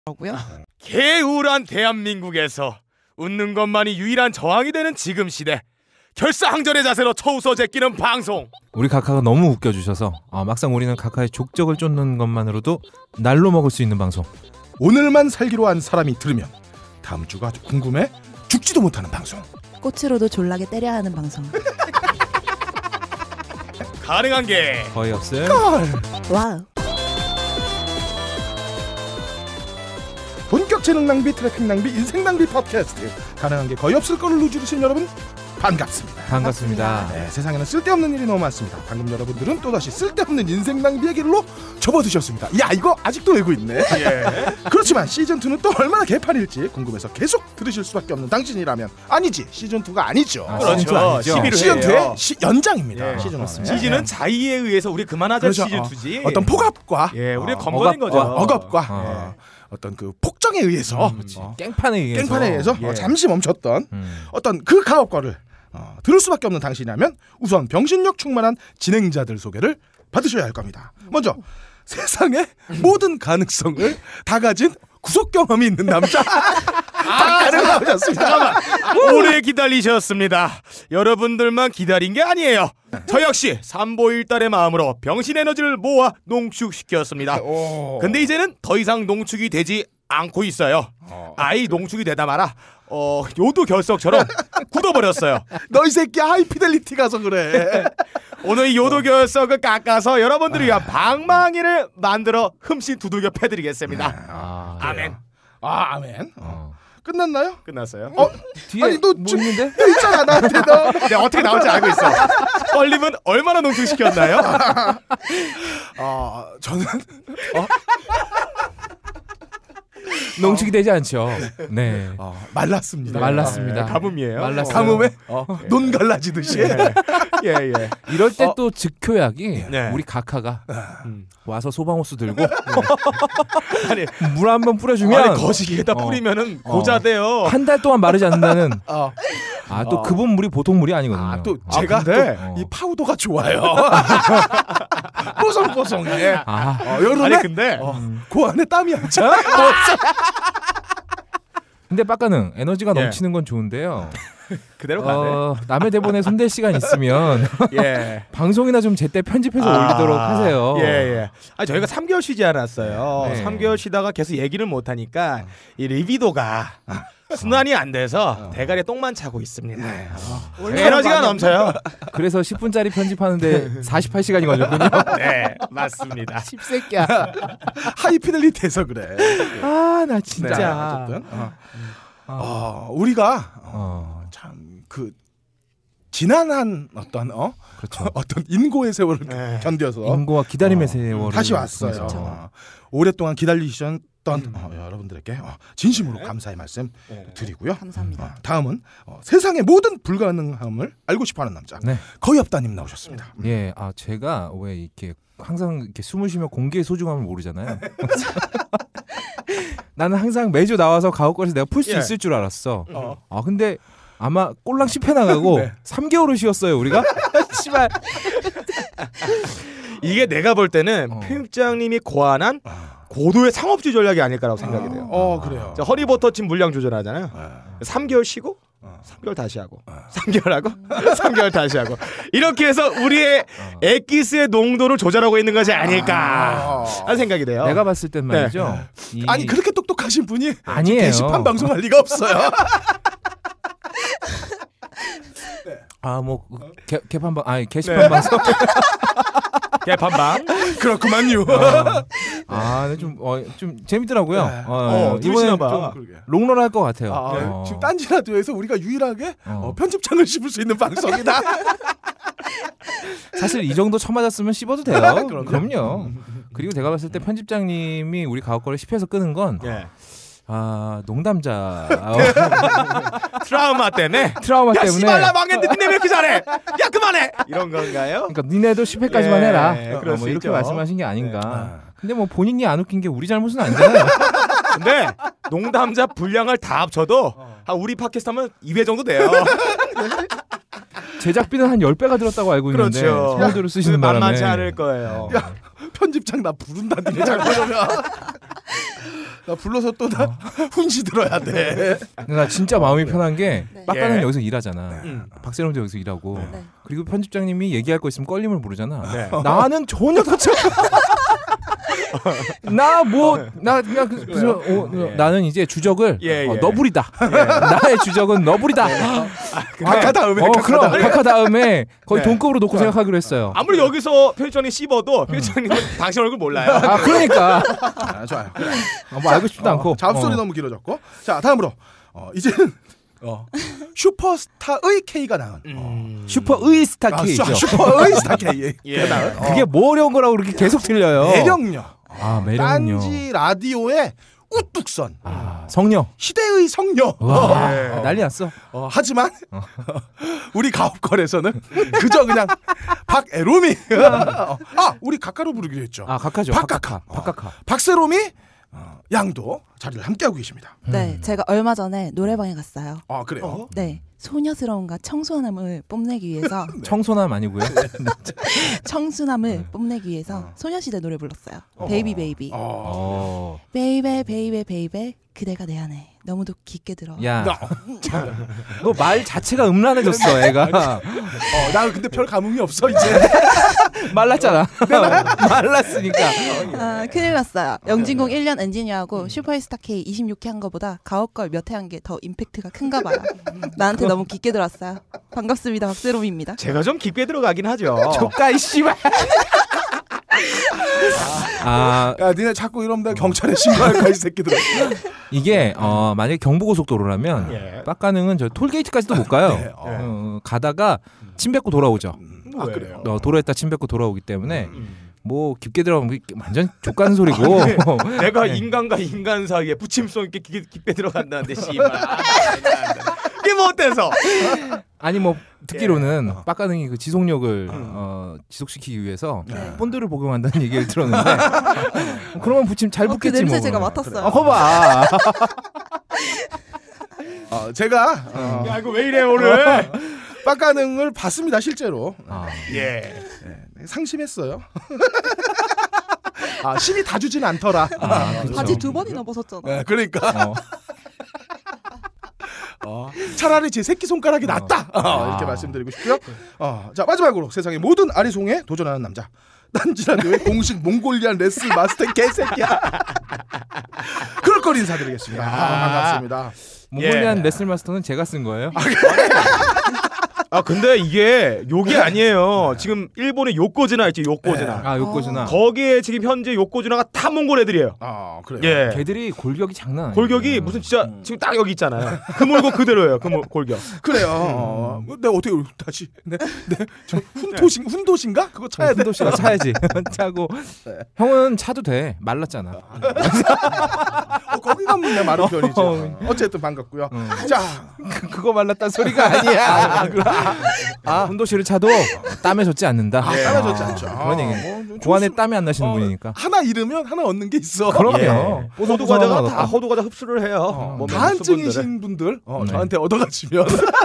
고요. 개우울한 대한민국에서 웃는 것만이 유일한 저항이 되는 지금 시대, 결사항전의 자세로 처웃어 제끼는 방송. 우리 카카가 너무 웃겨주셔서 막상 우리는 카카의 족적을 쫓는 것만으로도 날로 먹을 수 있는 방송. 오늘만 살기로 한 사람이 들으면 다음 주가 아주 궁금해 죽지도 못하는 방송. 꽃으로도 졸라게 때려야 하는 방송. 가능한 게 거의 없음. 와우. 본격 재능 낭비, 트래픽 낭비, 인생 낭비 팟캐스트. 가능한 게 거의 없을 거를 누주르신 여러분 반갑습니다. 반갑습니다. 네, 세상에는 쓸데없는 일이 너무 많습니다. 방금 여러분들은 또다시 쓸데없는 인생 낭비의 길로 접어드셨습니다. 야, 이거 아직도 외고 있네. 예. 그렇지만 시즌2는 또 얼마나 개판일지 궁금해서 계속 들으실 수밖에 없는 당신이라면, 아니지, 시즌2가 아니죠. 그렇죠. 11회 시즌2의 연장입니다. 예. 시즌1. 시즌은 자의에 의해서 우리 그만하자. 그렇죠. 시즌2지. 어떤 폭압과 우리 건버린 거죠. 억압과 어떤 그 폭정에 의해서 깽판에 의해서 예. 잠시 멈췄던 어떤 그 가업과를 들을 수밖에 없는 당신이라면 우선 병신력 충만한 진행자들 소개를 받으셔야 할 겁니다. 먼저 세상의 모든 가능성을 다 가진 구속 경험이 있는 남자 박가능 나오셨습니다. 잠깐만, 오래 기다리셨습니다. 여러분들만 기다린 게 아니에요. 저 역시 삼보일달의 마음으로 병신 에너지를 모아 농축시켰습니다. 근데 이제는 더 이상 농축이 되지 않고 있어요. 아이 농축이 되다 마라 요도 결석처럼 굳어버렸어요. 너 이 새끼 하이피델리티 가서 그래. 오늘 이 요도 결석을 깎아서 여러분들을 위한 방망이를 만들어 흠씬 두들겨 패드리겠습니다. 아멘. 아멘. 끝났나요? 끝났어요. 뒤에 아니 너 뭐 지금 있는데? 있잖아 나한테 너. 내가 어떻게 나올지 알고 있어. 껄림은 얼마나 농축시켰나요? 저는 농축이 되지 않죠. 네. 말랐습니다. 말랐습니다. 가뭄이에요. 말랐어요. 가뭄에 논 갈라지듯이. 예. 이럴 때 또 즉효약이 네. 우리 각하가 와서 소방호스 들고 아니 물 한 번 뿌려주면 거시기에다 뿌리면은 고자돼요. 한 달 동안 마르지 않는다는. 또 그분 물이 보통 물이 아니거든요. 또 제가 근데 이 파우더가 좋아요. 뽀송뽀송해. 여름에 아니 근데 그 안에 땀이 안 차? 근데 빡가능 에너지가 예. 넘치는 건 좋은데요. 그대로 가네. 남의 대본에 손댈 시간 있으면 예. 방송이나 좀 제때 편집해서 올리도록 하세요. 예. 저희가 3개월 쉬지 않았어요. 네. 3개월 쉬다가 계속 얘기를 못 하니까 이 리비도가 순환이 안 돼서 대가리에 똥만 차고 있습니다. 에너지가 넘쳐요. 그래서 10분짜리 편집하는데 48시간이 걸렸군요. 네, 맞습니다. 씹새끼야. 하이피델리티해서 그래. 나 진짜. 네, 어쨌든 우리가 참 그 지난한 어떤 그렇죠. 어떤 인고의 세월을 견뎌서 인고와 기다림의 세월을 다시 왔어요. 오랫동안 기다리셨던 여러분들에게 진심으로 감사의 말씀 드리고요. 감사합니다. 다음은 세상의 모든 불가능함을 알고 싶어하는 남자 네. 거의 없다님 나오셨습니다. 예, 제가 왜 이렇게 항상 이렇게 숨을 쉬며 공기의 소중함을 모르잖아요. 나는 항상 매주 나와서 가옥거리에서 내가 풀 수 있을 줄 알았어. 근데 아마 꼴랑 10회 나가고 3개월을 쉬었어요 우리가. 씨발. 이게 내가 볼 때는 편집장님이 고안한 고도의 상업주의 전략이 아닐까라고 생각이 돼요. 그래요. 허리버터칩 물량 조절하잖아요. 3개월 쉬고 3개월 다시 하고 3개월 하고 3개월 다시 하고 이렇게 해서 우리의 엑기스의 농도를 조절하고 있는 것이 아닐까 하는 생각이 돼요. 내가 봤을 땐 말이죠. 아니 그렇게 똑똑하신 분이 아니에요. 게시판 방송할 리가 없어요. 개판방 게시판 방송. 개판방. 그렇구만요. 좀 재밌더라고요. 이번에 좀 롱런 할 것 같아요. 지금 딴지 라디오에서 우리가 유일하게 편집장을 씹을 수 있는 방송이다. 사실 이 정도 쳐맞았으면 씹어도 돼요. 그럼요. 그리고 제가 봤을 때 편집장님이 우리 가옥거를 10회에서 끄는 건 농담자 트라우마 때문에 때문에 씨발라 망했는데 니네 왜 이렇게 잘해? 야 그만해! 이런 건가요? 그러니까 니네도 10회까지만 해라. 그럴 수 이렇게 있죠. 말씀하신 게 아닌가. 근데 뭐 본인이 안 웃긴 게 우리 잘못은 아니잖아요. 근데 농담자 분량을 다 합쳐도 우리 팟캐스트 하면 2회 정도 돼요. 제작비는 한 10배가 들었다고 알고 있는데 그렇죠. 소모들을 쓰시는 바람에 만만치 않을 거예요. 편집장 나 부른다 니네 잘못하면. 나 불러서 또 나 훈시 들어야 돼. 근데 나 진짜 마음이 편한 게 네. 빡가는 예. 여기서 일하잖아. 박세롬도 여기서 일하고. 네. 그리고 편집장님이 얘기할 거 있으면 껄림을 부르잖아. 네. 나는 전혀 도착. 나 그냥 무슨 나는 이제 주적을 예, 예. 너부리다. 나의 주적은 너부리다. 각하 다음에 그럼 각하 다음에 거의 네. 동급으로 놓고 생각하기로 했어요. 아무리 여기서 편집장님 씹어도 편집장님은 당신 얼굴 몰라요. 아 그러니까 좋아요. 뭐 알고 싶지도 않고. 잡소리 너무 길어졌고. 자 다음으로 이제는 슈퍼스타의 K가 나온 슈퍼 의스타 K죠. 슈퍼의 스타 K. 예. 그게 뭐 어려운 거라고 그렇게 계속 틀려요. 매력녀. 아 매력요. 딴지 라디오의 우뚝선. 성녀. 시대의 성녀. 와, 예. 난리 났어. 하지만 우리 가업걸에서는 그저 그냥 박애롬이 우리 각하로 부르기로 했죠. 각하죠. 박각하. 박각하. 박세롬이 양도 자리를 함께하고 계십니다. 네, 제가 얼마 전에 노래방에 갔어요. 아 그래요? 네, 소녀스러움과 청순함을 뽐내기 위해서 청소남 아니고요. 청순함을 뽐내기 위해서 소녀시대 노래 불렀어요. 베이비 베이비. 베이베 베이베 베이베 그대가 내 안에 너무도 깊게 들어. 야, 너 말 자체가 음란해졌어, 애가. 나 근데 별 감흥이 없어 이제. 말랐잖아. 말랐으니까. 큰일 났어요. 영진공 1년 엔지니어하고 슈퍼스타 K 26회 한 거보다 가옥걸 몇 회 한 게 더 임팩트가 큰가 봐요. 나한테 너무 깊게 들어왔어요. 반갑습니다. 박세롬입니다. 제가 좀 깊게 들어가긴 하죠. 조카이 씨발. 야, 니네 자꾸 이러면 내가 경찰에 신고할 거야 이 새끼들. 이게 만약에 경부고속도로라면 예. 빡가능은 저 톨게이트까지도 못 가요. 네, 가다가 침 뱉고 돌아오죠. 그래요. 도로에다 침 뱉고 돌아오기 때문에 뭐 깊게 들어가면 완전 족가는 소리고. 내가 인간과 인간 사이에 부침성 있게 깊게 들어간다는데 씨발. 이게 뭐 어때서? 아니 뭐 듣기로는 빡가능이 그 지속력을 지속시키기 위해서 본드를 복용한다는 얘기를 들었는데 그러면 부침 잘 그 붙겠지 냄새 뭐. 제가 맡았어요. 거봐. 제가 야 이거 왜 이래 오늘? 빡가능을 봤습니다 실제로. 예. 상심했어요. 심이 다 주진 않더라. 그렇죠. 바지 2번이나 벗었잖아. 네, 그러니까 차라리 제 새끼 손가락이 낫다. 이렇게 말씀드리고 싶고요. 자 마지막으로 세상의 모든 아리송에 도전하는 남자. 딴지라디오의 공식 몽골리안 레슬 마스터 개새끼야. 그럴 걸 인사드리겠습니다. 반갑습니다. 몽골리안 레슬 마스터는 제가 쓴 거예요. 근데 이게 욕이 아니에요. 지금 일본의 요코즈나 있지 요코즈나. 요코즈나. 거기에 지금 현재 요코즈나가 다 몽골 애들이에요. 그래요. 예. 걔들이 골격이 장난 아니에요. 골격이 무슨 진짜 지금 딱 여기 있잖아요. 그 몰고 그대로예요. 그 골격. 그래요. 내가 어떻게 다시 저 훈도신가? 그거 차야 돼. 훈도씨가 차야지. 차고 형은 차도 돼. 말랐잖아. 거기 가면 내 마른 편이죠. 어쨌든 반갑고요. 자, 그거 말랐단 소리가 아니야. 훈도씨를 차도 땀에 젖지 않는다. 땀에 젖지 않죠. 그런 얘기. 고안에 땀이 안 나시는 분이니까. 하나 잃으면 하나 얻는 게 있어. 그럼요. 호두 과자가 다 호두 과자 흡수를 해요. 몸에 다한증이신 분들 저한테 얻어가시면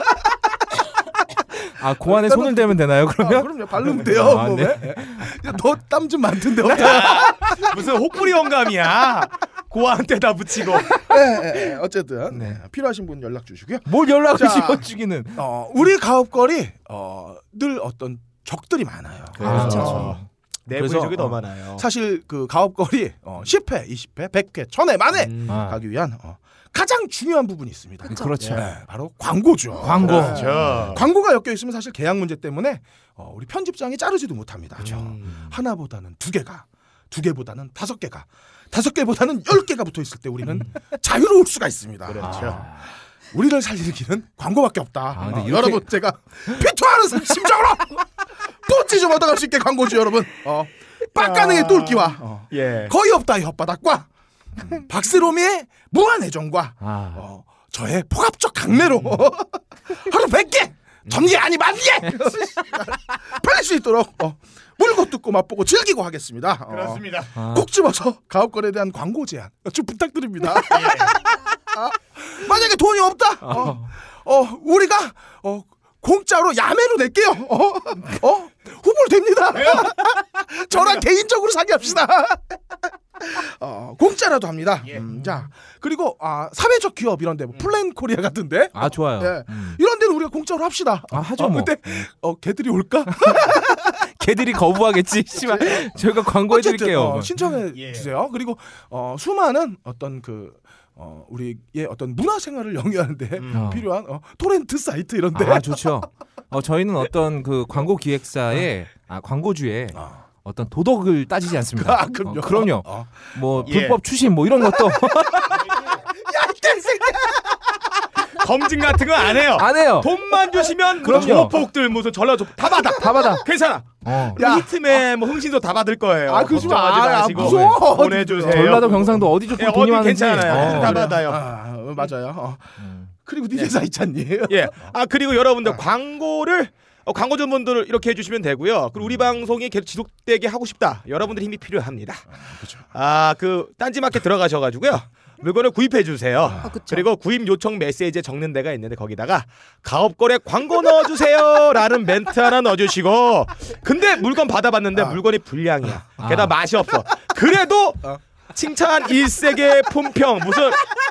고안에 손을 대면 되나요? 그러면? 그럼요. 바르면 돼요. 몸에. 너 땀 좀 많던데 무슨 혹부리 영감이야. 고아한테 다 붙이고. 어쨌든 필요하신 분 연락 주시고요. 뭘 연락을 자, 지어주기는. 우리 가업거리 늘 어떤 적들이 많아요. 그렇죠. 내부의 그래서, 적이 더 많아요. 사실 그 가업거리 10회, 20회, 100회, 1000회 만에 가기 위한 가장 중요한 부분이 있습니다. 그렇죠. 바로 광고죠. 광고. 그렇죠. 광고가 엮여 있으면 사실 계약 문제 때문에 우리 편집장이 자르지도 못합니다. 하나보다는 두 개가, 두 개보다는 5개가, 5개보다는 10개가 붙어 있을 때 우리는 자유로울 수가 있습니다. 그렇죠. 우리를 살리는 길은 광고밖에 없다. 근데 이렇게... 여러분 제가 피투하는 심정으로 뽀찌 좀 얻어갈 수 있게 광고죠, 여러분. 빡가능의 똘끼와 예. 거의 없다의 혓바닥과 박세롬의 무한 애정과 저의 폭압적 강매로 하루 100개 전개 아니 10,000개 팔릴 수 있도록 물고 뜯고 맛보고 즐기고 하겠습니다. 그렇습니다. 꼭 집어서 가업거래에 대한 광고 제안 좀 부탁드립니다. 만약에 돈이 없다, 우리가 공짜로 야매로 낼게요. 후보로 됩니다. 저랑 개인적으로 상의합시다. 공짜라도 합니다. 자, 그리고 사회적 기업 이런 데 뭐 플랜 코리아 같은데 아 좋아요. 예. 이런 데는 우리가 공짜로 합시다. 하죠 뭐. 근데 걔들이 올까? 걔들이 거부하겠지. 씨발. 저희가 광고해 드릴게요. 신청해 주세요. 그리고 수많은 어떤 우리의 어떤 문화 생활을 영위하는데 필요한 토렌트 사이트 이런데. 좋죠. 저희는 어떤 그 광고 기획사의 광고주의 어떤 도덕을 따지지 않습니다. 그럼요. 뭐 불법 추심 뭐 이런 것도 검증 같은 거 안 해요. 안 해요. 돈만 주시면 그럼요. 조폭들 무슨 전라조 다 받아. 괜찮아. 히트맨 뭐 흥신소 다 받을 거예요. 그러지 걱정하지 마시고 무서워. 보내주세요. 전라도 경상도 어디 좋고 돈이 많은지 괜찮아요. 다 그래. 받아요. 맞아요. 그리고 네 회사 있잖니. 예. 그리고 여러분들 광고를 광고주분들 이렇게 해주시면 되고요. 그리고 우리 방송이 계속 지속되게 하고 싶다. 여러분들 힘이 필요합니다. 그렇죠. 그 딴지마켓 들어가셔가지고요. 물건을 구입해 주세요. 그리고 구입 요청 메시지에 적는 데가 있는데 거기다가 가업거래 광고 넣어주세요라는 멘트 하나 넣어주시고 근데 물건 받아봤는데 물건이 불량이야. 게다가 맛이 없어. 그래도 칭찬 일색의 품평 무슨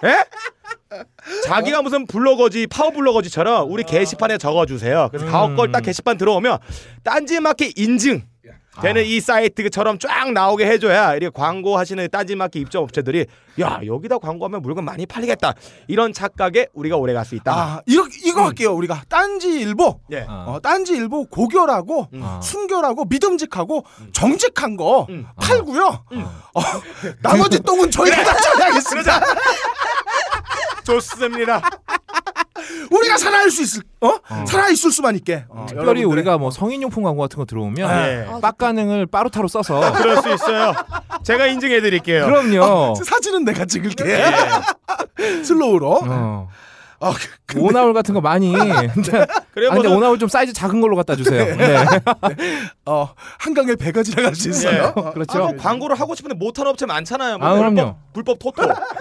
자기가 무슨 블로거지 파워 블로거지처럼 우리 게시판에 적어주세요. 그래서 가업걸 딱 게시판 들어오면 딴지마켓 인증 되는 이 사이트처럼 쫙 나오게 해줘야 이렇게 광고하시는 딴지마켓 입점업체들이 야 여기다 광고하면 물건 많이 팔리겠다 이런 착각에 우리가 오래 갈 수 있다. 이거 할게요. 우리가 딴지일보 딴지일보 고결하고 순결하고 믿음직하고 정직한 거 팔고요. 나머지 똥은 저희가 다 처리하겠습니다. 좋습니다. 우리가 살아갈 수 있을 살아있을 수만 있게. 특별히 우리가 뭐 성인용품 광고 같은 거 들어오면 빡가능을 빠루타로 써서 그럴 수 있어요. 제가 인증해 드릴게요. 그럼요. 사진은 내가 찍을게. 슬로우로. 근데... 오나울 같은 거 많이. 근데 오나울 좀 사이즈 작은 걸로 갖다 주세요. 네. 한강에 배가 지나갈 수 있어요. 그렇죠. 광고를 하고 싶은데 못하는 업체 많잖아요. 그럼요. 불법 토토.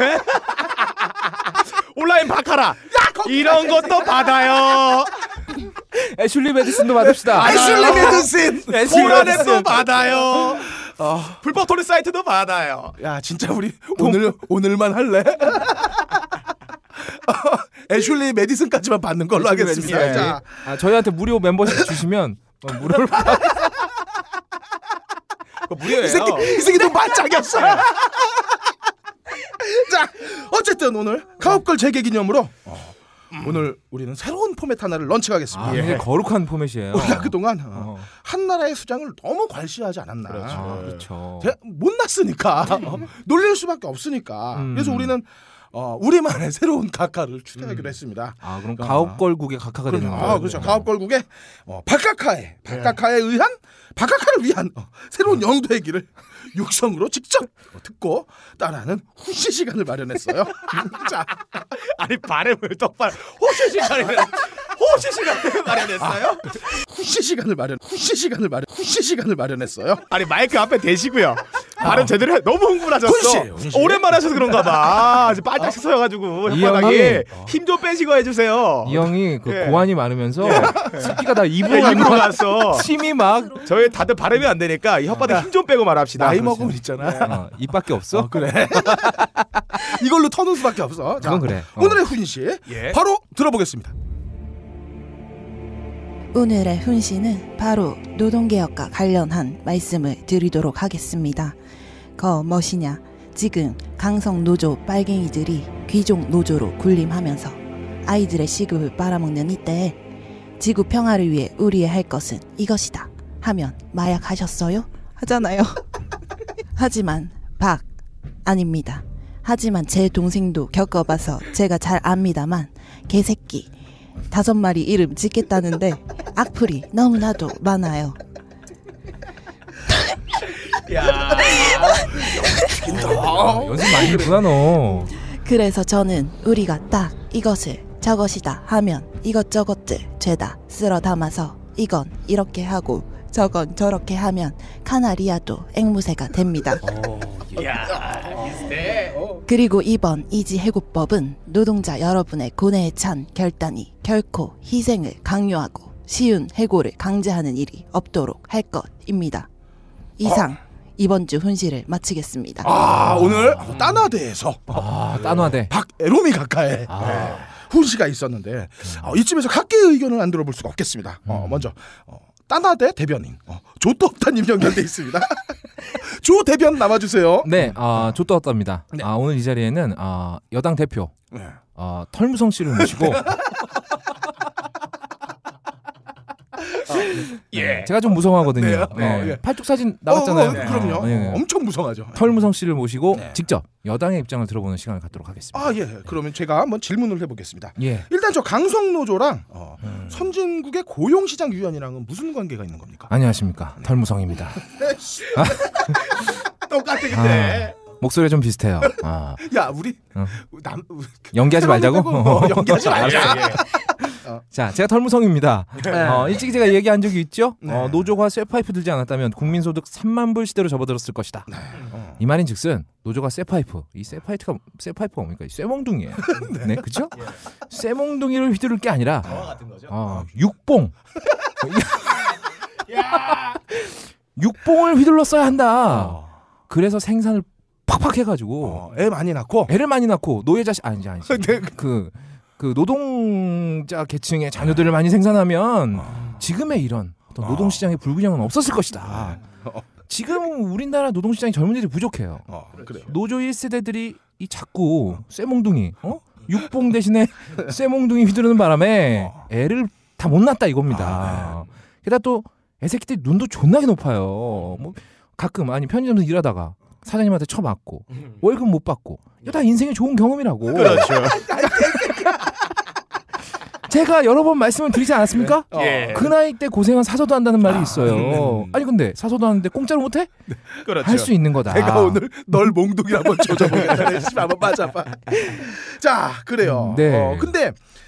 온라인 바카라. 이런 것도 받아요. 애슐리 메디슨도 받읍시다. 애슐리 메디슨. 보라넷도 받아요. 불법 토리 사이트도 받아요. 야 진짜 우리 오늘만 할래? 애슐리 메디슨까지만 받는 걸로 하겠습니다. 자, 저희한테 무료 멤버십 주시면 무료로 무료예요. 이 새끼 좀 반짝였어. 자, 어쨌든 오늘 가업걸 재개 기념으로 오늘 우리는 새로운 포맷 하나를 런칭하겠습니다. 굉장히 거룩한 포맷이에요. 우리가 그동안 한 나라의 수장을 너무 괄시하지 않았나. 그렇죠. 못났으니까 놀릴 수밖에 없으니까. 그래서 우리는 우리만의 새로운 각하를 추대하기로 했습니다. 그럼 가업걸국의 각하가 되는 거예요. 그렇죠. 가업걸국의 박각하를 위한 새로운 영도의 길을 육성으로 직접 듣고 따라하는 후시 시간을 마련했어요. 자, 아니 발음을 똑바로 호시 시간을 마련했어요? 후시 시간을 마련했어요. 아니 마이크 앞에 대시고요. 발음 제대로 해. 너무 흥분하셨어. 훈시. 오랜만에 하셔서 그런가 봐. 아주 바짝 서여가지고 혓바닥에 힘 좀 빼시고 해주세요. 이 형이 고환이 많으면서 습기가 다 입으로 갔어. 침이 막 저희 다들 발음이 안 되니까 이 혓바닥에 힘 좀 빼고 말합시다. 나이 먹으면 있잖아. 입밖에 없어? 그래. 이걸로 터는 수밖에 없어. 자, 그건 그래. 오늘의 훈시 바로 들어보겠습니다. 오늘의 훈시는 바로 노동개혁과 관련한 말씀을 드리도록 하겠습니다. 뭐시냐, 지금 강성노조 빨갱이들이 귀족 노조로 군림하면서 아이들의 시급을 빨아먹는 이때에 지구 평화를 위해 우리의 할 것은 이것이다 하면 마약 하셨어요? 하잖아요. 하지만 아닙니다. 하지만 제 동생도 겪어봐서 제가 잘 압니다만 개새끼 5마리 이름 짓겠다는데 악플이 너무나도 많아요. 야, 연습 많이 했구나 너. 그래서 저는 우리가 딱 이것을 저것이다 하면 이것저것들 죄다 쓸어 담아서 이건 이렇게 하고 저건 저렇게 하면 카나리아도 앵무새가 됩니다. 야, 비슷해. 그리고 이번 이지해고법은 노동자 여러분의 고뇌에 찬 결단이 결코 희생을 강요하고 쉬운 해고를 강제하는 일이 없도록 할 것입니다. 이상 이번 주 훈시를 마치겠습니다. 오늘 따나대에서 따나대 박애로미 각하의 훈시가 있었는데 이쯤에서 각계의 의견을 안 들어볼 수가 없겠습니다. 먼저 따나대 대변인 조또없다님 연결돼 있습니다. 조 대변 나와주세요. 네, 조또없답니다. 네. 오늘 이 자리에는 여당 대표 네. 털무성 씨를 모시고 예. 제가 좀 무성하거든요. 네. 네. 예. 팔뚝 사진 나왔잖아요. 그럼요. 예. 엄청 무성하죠. 털무성 씨를 모시고 네. 직접 여당의 입장을 들어보는 시간을 갖도록 하겠습니다. 예. 그러면 제가 한번 질문을 해보겠습니다. 예. 일단 저 강성노조랑 선진국의 고용시장위원회랑은 무슨 관계가 있는 겁니까? 안녕하십니까, 털무성입니다. 똑같아 근데. 목소리가 좀 비슷해요. 야 우리 연기하지 말자고. 연기하지 말자. 자, 제가 털무성입니다. 일찍이 제가 얘기한 적이 있죠. 네. 노조가 쇠파이프 들지 않았다면 국민소득 3만 불 시대로 접어들었을 것이다. 이 말인즉슨 노조가 쇠파이프가 뭡니까? 쇠몽둥이에요. 네, 그렇죠? 쇠몽둥이를 휘두를 게 아니라 육봉. 육봉을 휘둘렀어야 한다. 그래서 생산을 팍팍 해가지고 애 많이 낳고 애를 많이 낳고 노예 자식 아니지 그 노동자 계층의 자녀들을 많이 생산하면 지금의 이런 어떤 노동시장의 불균형은 없었을 것이다. 지금 우리나라 노동시장이 젊은이들이 부족해요. 그래요. 노조 1세대들이 이 자꾸 쇠몽둥이 육봉 대신에 쇠몽둥이 휘두르는 바람에 애를 다 못 낳았다 이겁니다. 게다가 또 애새끼들이 눈도 존나게 높아요. 뭐 가끔 편의점에서 일하다가 사장님한테 쳐맞고 월급 못 받고 이거 다 인생의 좋은 경험이라고. 그렇죠. 제가 여러 번 말씀을 드리지 않았습니까? 예. 그 나이 때 고생한 사서도 한다는 말이 있어요. 아니 근데 사서도 하는데 공짜로 못해? 그렇죠. 할 수 있는 거다. 내가 오늘 널 몽둥이 한번 조져보겠다. 한번 맞아봐. 자 그래요. 네. 근데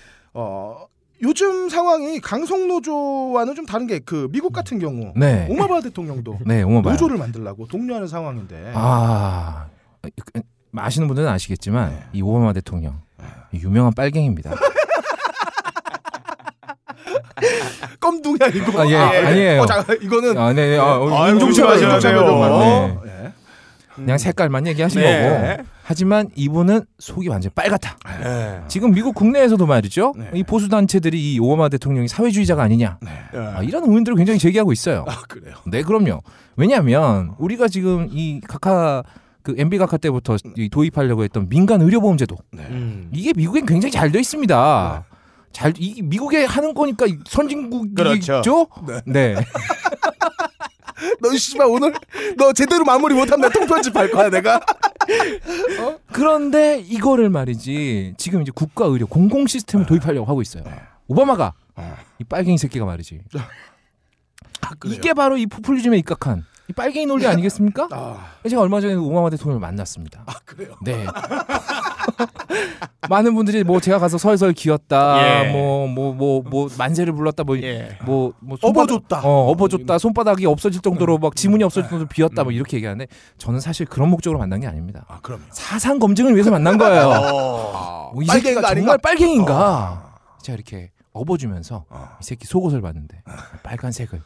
요즘 상황이 강성노조와는 좀 다른 게 그 미국 같은 경우 네. 오바마 대통령도 네, 오마바요. 노조를 만들려고 독려하는 상황인데 아시는 분들은 아시겠지만 이 오바마 대통령 유명한 빨갱입니다. 껌둥이 아니고 아니에요. 잠깐 이거는 네. 조심하셔야 네. 그냥 색깔만 얘기하신 네. 거고. 하지만 이분은 속이 완전 빨갛다. 네. 지금 미국 국내에서도 말이죠. 네. 이 보수 단체들이 이 오바마 대통령이 사회주의자가 아니냐. 이런 의문들을 굉장히 제기하고 있어요. 그래요. 네, 그럼요. 왜냐하면 우리가 지금 이 각하 MB 각하 때부터 이 도입하려고 했던 민간 의료보험제도 이게 미국엔 굉장히 잘 돼 있습니다. 이 미국에 하는 거니까 선진국이죠. 그렇죠. 네. 너 씨발 오늘 너 제대로 마무리 못하면 통편집 할 거야 내가. 그런데 이거를 말이지 지금 이제 국가 의료 공공 시스템을 도입하려고 하고 있어요. 오바마가 이 빨갱이 새끼가 말이지. 이게 바로 이 포퓰리즘에 입각한 이 빨갱이 논리 아니겠습니까? 제가 얼마 전에 오바마 대통령을 만났습니다. 그래요. 네. 많은 분들이 뭐 제가 가서 설설 기었다, 예. 뭐 만세를 불렀다, 예. 업어줬다, 손바닥이 없어질 정도로 막 지문이 없어질 정도로 비었다, 뭐 이렇게 얘기하는데 저는 사실 그런 목적으로 만난 게 아닙니다. 그럼 사상 검증을 위해서 만난 거예요. 이 새끼가 정말 빨갱이인가? 제가 이렇게 업어주면서 이 새끼 속옷을 봤는데 빨간색을.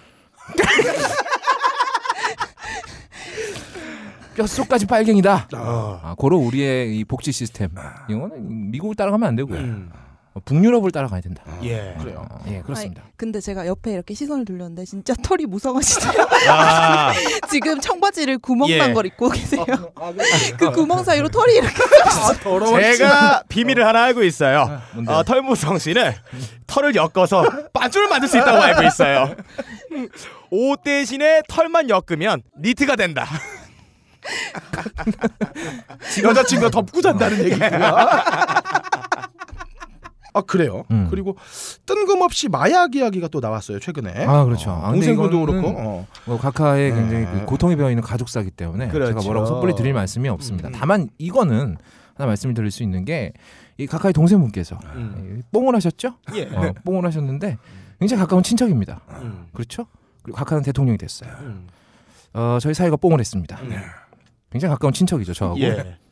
뼛속까지 빨갱이다. 고로 우리의 이 복지 시스템 이거는 미국을 따라가면 안 되고요. 북유럽을 따라가야 된다. 예. 그래요. 예, 그렇습니다. 근데 제가 옆에 이렇게 시선을 돌렸는데 진짜 털이 무성하시네요. 지금 청바지를 구멍난 걸 입고 계세요. 그 구멍 사이로 털이 이렇게. 제가 비밀을 하나 알고 있어요. 뭔데요? 털무성 씨는 털을 엮어서 반줄을 만들 수 있다고 알고 있어요. 옷 대신에 털만 엮으면 니트가 된다. 여자친구가 덮고 잔다는 얘기구나. 그래요. 그리고 뜬금없이 마약 이야기가 또 나왔어요 최근에. 그렇죠. 동생분도 그렇고. 각하의 굉장히 그 고통에 배어 있는 가족사기 때문에 그렇죠. 제가 뭐라고 섣불리 드릴 말씀이 없습니다. 다만 이거는 하나 말씀을 드릴 수 있는 게 이 각하의 동생분께서 뽕을 하셨죠? 예. 뽕을 하셨는데 굉장히 가까운 친척입니다. 그렇죠? 그리고 각하는 대통령이 됐어요. 저희 사이가 뽕을 했습니다. 굉장히 가까운 친척이죠, 저하고. 예.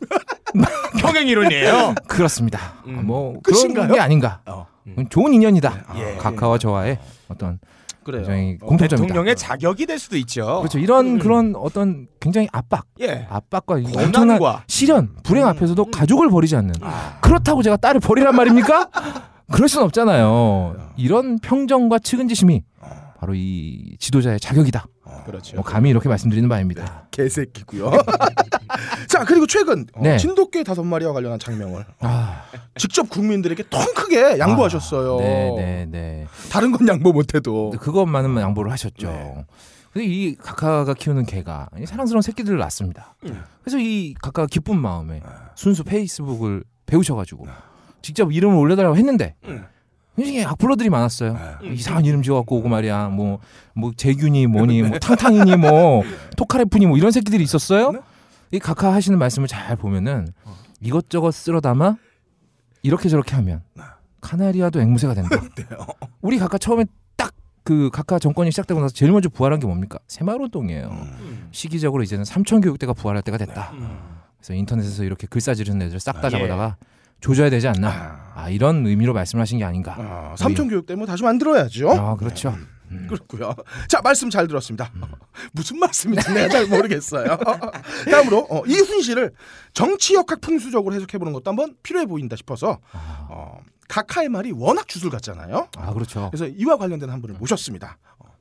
평행 이론이에요. 그렇습니다. 뭐 끝인가요? 그런 게 아닌가. 좋은 인연이다. 예. 카카와 저와의 어떤 그래요. 굉장히 공통점이다. 대통령의 자격이 될 수도 있죠. 그렇죠. 이런 그런 어떤 굉장히 예. 압박과 이 엄청난 고난과 시련, 불행 앞에서도 가족을 버리지 않는. 그렇다고 제가 딸을 버리란 말입니까? 그럴 순 없잖아요. 이런 평정과 측은지심이 바로 이 지도자의 자격이다. 그렇죠. 뭐 감히 이렇게 말씀드리는 바입니다. 개새끼고요. 자 그리고 최근 네. 진돗개 5마리와 관련한 장면을 아, 직접 국민들에게 통 크게 양보하셨어요. 네. 다른 건 양보 못해도. 그것만은 양보를 하셨죠. 네. 근데 이 카카가 키우는 개가 사랑스러운 새끼들을 낳습니다. 그래서 이 카카가 기쁜 마음에 순수 페이스북을 배우셔가지고 직접 이름을 올려달라고 했는데 굉장히 악플러들이 많았어요. 이상한 이름 지어갖고 오고 말이야. 뭐 재균이 뭐니, 뭐 탕탕이니, 뭐 토카레프니, 뭐 이런 새끼들이 있었어요. 이 카카 하시는 말씀을 잘 보면은 이것저것 쓸어 담아 이렇게 저렇게 하면 카나리아도 앵무새가 된다. 우리 카카 처음에 딱 그 카카 정권이 시작되고 나서 제일 먼저 부활한 게 뭡니까? 새마을운동이에요. 시기적으로 이제는 삼천교육대가 부활할 때가 됐다. 그래서 인터넷에서 이렇게 글싸지르는 애들 싹 다 잡아다가 조져야 되지 않나. 이런 의미로 말씀하신 게 아닌가. 삼천교육 때문에 다시 만들어야죠. 그렇죠. 그렇고요. 자 말씀 잘 들었습니다. 무슨 말씀인지 내가 잘 모르겠어요. 다음으로 이훈 씨를 정치역학 풍수적으로 해석해보는 것도 한번 필요해 보인다 싶어서 카카의 말이 워낙 주술 같잖아요. 그렇죠. 그래서 이와 관련된 한 분을 모셨습니다.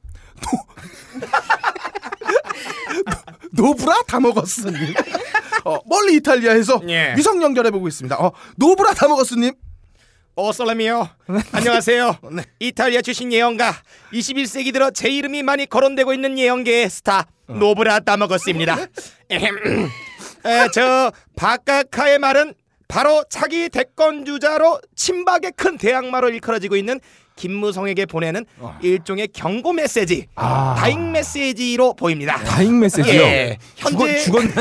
노브라 다먹었스님. 멀리 이탈리아에서 예. 위성 연결해보고 있습니다. 노브라 다먹었스님. 살라미요. 안녕하세요. 네. 이탈리아 출신 예언가 21세기 들어 제 이름이 많이 거론되고 있는 예언계의 스타 노브라 따먹었습니다. 저 바카카의 말은 바로 차기 대권 주자로 친박의 큰 대항마로 일컬어지고 있는 김무성에게 보내는 일종의 경고 메시지, 다잉 메시지로 보입니다. 다잉 메시지요? 예. 현재 죽었나요?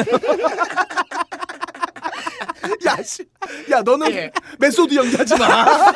야 너는 메소드 연기하지 마.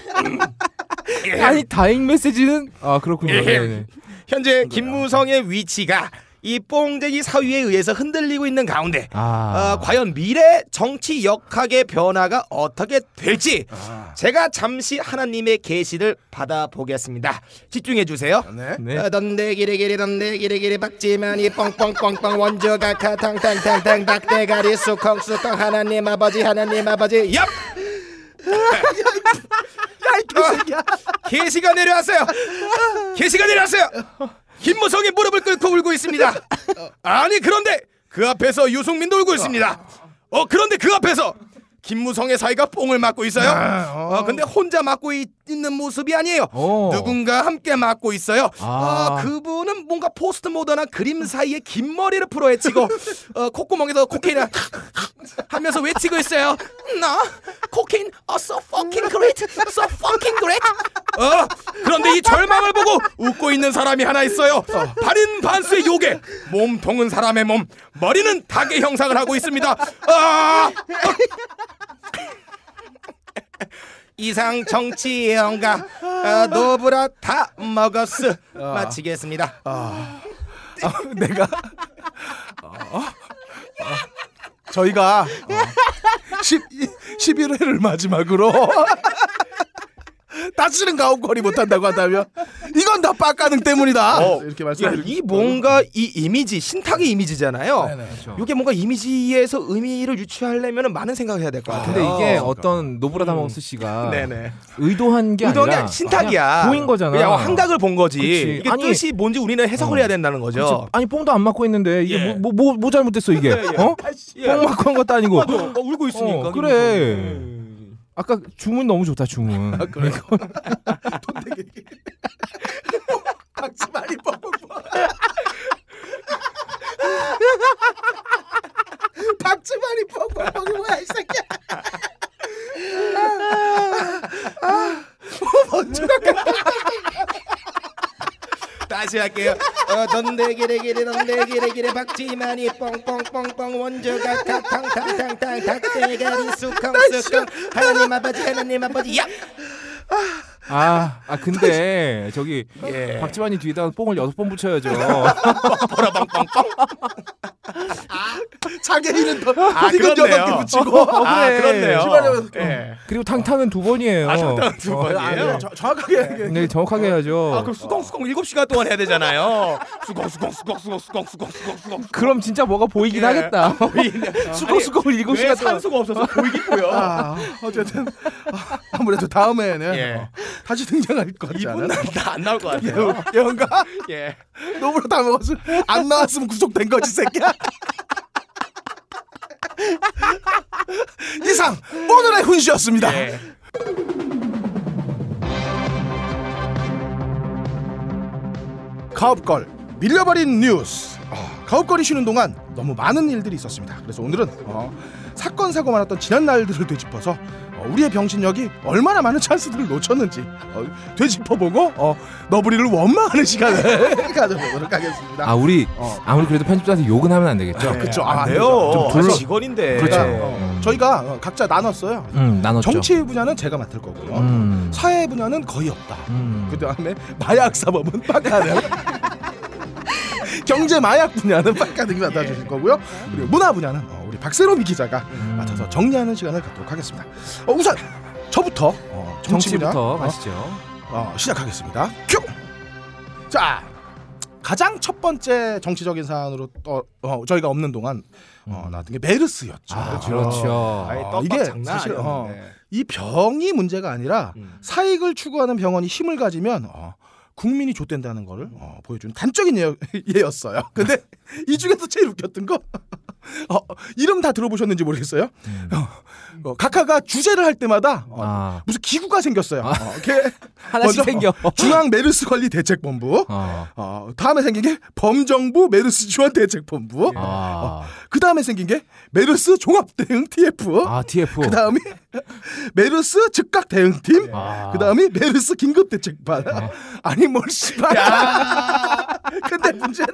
아니 다잉 메시지는 그렇군요. 네. 현재 김무성의 위치가 이 뽕쟁이 사위에 의해서 흔들리고 있는 가운데 과연 미래 정치 역학의 변화가 어떻게 될지 제가 잠시 하나님의 계시를 받아보겠습니다. 집중해 주세요. 네. 던데기리기리 던데기리기리 박지만이 뻥뻥뻥뻥 원조가 카탕탕탕탕 박대가리 수컹수컹 하나님 아버지 얍! 계시가 내려왔어요. 계시가 내려왔어요. 김무성이 무릎을 꿇고 울고 있습니다. 아니 그런데 그 앞에서 유승민도 울고 있습니다. 그런데 그 앞에서 김무성의 사이가 뽕을 맞고 있어요. 근데 혼자 맞고 있는 모습이 아니에요. 누군가 함께 맞고 있어요. 그분은 뭔가 포스트 모던한 그림 사이에 긴 머리를 풀어헤치고 콧구멍에서 코케인을 하면서 외치고 있어요. 나 코케인 so fucking great, so fucking great. 그런데 이 절망을 보고 웃고 있는 사람이 하나 있어요. 발인 반수의 요괴, 몸통은 사람의 몸, 머리는 닭의 형상을 하고 있습니다. 이상 정치 예언가 노브라 다 먹었스 마치겠습니다. 내가 저희가 11회를 마지막으로 다시는 가옥거리 못한다고 한다면 이건 다 빡가능 때문이다. 이렇게 말씀드리고 이 뭔가 이 이미지 신탁의 이미지잖아요. 그렇죠. 이게 뭔가 이미지에서 의미를 유추하려면 많은 생각을 해야 될 것 같아요. 근데 이게 어떤 노브라다마우스 씨가 네네. 의도한 게 아니라 신탁이야. 보인 거잖아. 그냥 환각을 본 거지. 그치. 이게 아니, 뜻이 뭔지 우리는 해석을 해야 된다는 거죠. 그치. 아니 뽕도 안 맞고 있는데 이게 뭐 잘못됐어 이게? 뽕 맞고 한 것도 아니고. 맞아. 울고 있으니까. 그래. 아까 주문 너무 좋다 주문. 그래. 박지 많이 뻥뻥. 박지 많이 뻥뻥. 뭐야 이 새끼야. 다시 할게요. 던데기레기레 박지만이 뻥뻥뻥뻥 원조가 탕탕탕탕 닭대가리 수컹수컹 하나님 아버지 야! 근데 저기 예. 박지환이 뒤에다 뽕을 6번 붙여야죠. 자기는 더 그렇네요. 8개 붙이고. 그렇네요. 집안에 예. 그리고 탕탕은 2번이에요. 탕탕 두 번이에요? 정확하게. 네, 정확하게 해야죠. 그럼 수공수공 7시간 동안 해야 되잖아요. 수공. 그럼 진짜 뭐가 보이긴 하겠다. 수고수고를 7시간 동안. 산수가 없어서 보이겠고요. 어쨌든 아무래도 다음에는 예. 다시 등장할 것 같지 이분 않아요? 안 나올 것 같아요. 예언가? 예. 너무나 다 먹었어. 안 나왔으면 구속된 거지 새끼야. 이상 오늘의 훈시였습니다. 예. 가업걸 밀려버린 뉴스. 가업걸이 쉬는 동안 너무 많은 일들이 있었습니다. 그래서 오늘은 사건 사고 많았던 지난 날들을 되짚어서 우리의 병신력이 얼마나 많은 찬스들을 놓쳤는지 되짚어보고 너부리를 원망하는 시간을 가져보도록 하겠습니다. 우리 아무리 그래도 편집자한테 욕은 하면 안 되겠죠. 그쵸. 안 안 돼요. 좀 둘러- 직원인데. 그렇죠. 저희가 각자 나눴어요. 나눴죠. 정치 분야는 제가 맡을 거고요. 사회 분야는 거의 없다. 그 다음에 마약 사범은 빡가능. 경제 마약 분야는 빡가능이 맡아주실 거고요. 그리고 문화 분야는 우리 박세롬이 기자가 맡아서 정리하는 시간을 갖도록 하겠습니다. 우선 저부터 정치 분야 정치부터 가시죠. 시작하겠습니다. 큐. 자, 가장 첫 번째 정치적인 사안으로 저희가 없는 동안 나왔던 게 메르스였죠. 그렇죠. 이게 장난 사실 아니었는데. 이 병이 문제가 아니라 사익을 추구하는 병원이 힘을 가지면 국민이 좆된다는 거를 보여준 단적인 예였어요. 근데 이 중에서 제일 웃겼던 거 이름 다 들어보셨는지 모르겠어요. 각하가 주제를 할 때마다 무슨 기구가 생겼어요. 하나씩 생겨. 중앙 메르스 관리 대책본부. 다음에 생긴 게 범정부 메르스 지원 대책본부. 그 다음에 생긴 게 메르스 종합 대응 TF. TF. 그 다음에 메르스 즉각 대응팀. 그 다음에 메르스 긴급 대책반. 아니 뭘 씨발. 근데 문제는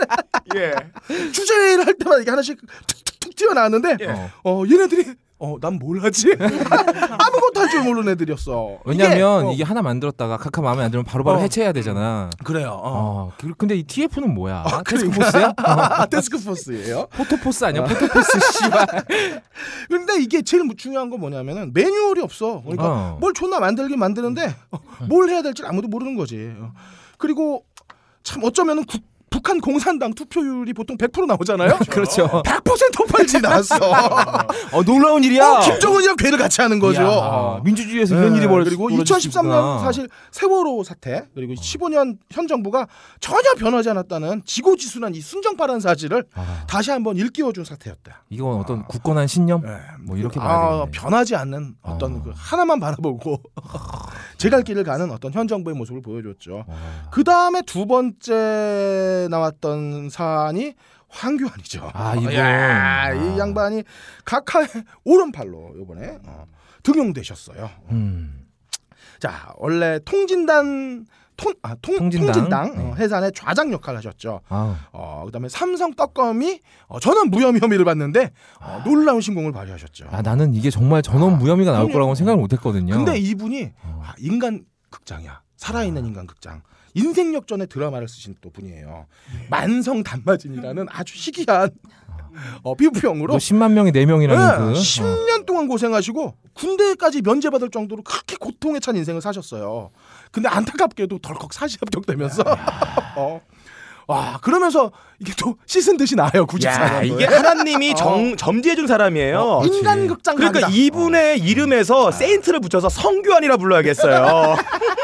주제를 할 때마다 이게 하나씩 툭툭툭 튀어나왔는데 얘네들이 난 뭘 하지? 아무것도 할 줄 모르는 애들이었어. 왜냐면 이게 하나 만들었다가 각하 마음에 안 들면 바로바로 해체해야 되잖아. 그래요. 근데 이 TF는 뭐야? 테스크포스야? 테스크포스예요. 포토포스 아니야? 포토포스 씨발. 근데 이게 제일 중요한 건 뭐냐면은 매뉴얼이 없어. 그러니까 뭘 존나 만들긴 만드는데 뭘 해야 될지 아무도 모르는 거지. 그리고 참 어쩌면은 북한 공산당 투표율이 보통 100% 나오잖아요. 그렇죠. 100% 빨리 나왔어. 놀라운 일이야. 김정은이랑 괴를 같이 하는 거죠. 민주주의에서 이런 일이 벌어지고 그리고 2013년 사실 세월호 사태 그리고 15년 현 정부가 전혀 변하지 않았다는 지고지순한 이 순정파란 사실을 다시 한번 일깨워준 사태였다. 이건 어떤 굳건한 신념? 뭐 이렇게 봐야 되겠네. 변하지 않는 어떤 그 하나만 바라보고 제 갈 길을 가는 어떤 현 정부의 모습을 보여줬죠. 그 다음에 두 번째 나왔던 사안이 황교안이죠. 이분. 이 양반이 각하의 오른팔로 이번에 등용되셨어요. 자, 원래 통진당 해산의 좌장 역할을 하셨죠. 그다음에 삼성 떡검이 전원 무혐의 혐의를 받는데 놀라운 신공을 발휘하셨죠. 나는 이게 정말 전원 무혐의가 나올 거라고 생각을 못했거든요. 근데 이분이 인간 극장이야. 살아있는 인간 극장. 인생 역전의 드라마를 쓰신 또 분이에요. 만성 단마진이라는 아주 희귀한 피부병으로 10만 명이 4명이라는 10년 동안 고생하시고 군대까지 면제받을 정도로 그렇게 고통에 찬 인생을 사셨어요. 근데 안타깝게도 덜컥 사시 합격되면서 그러면서 이게 또 씻은 듯이 나요. 94년도에. 이게 하나님이 점지해준 사람이에요. 인간극장 그러니까 강자. 이분의 이름에서 세인트를 붙여서 성교환이라 불러야겠어요.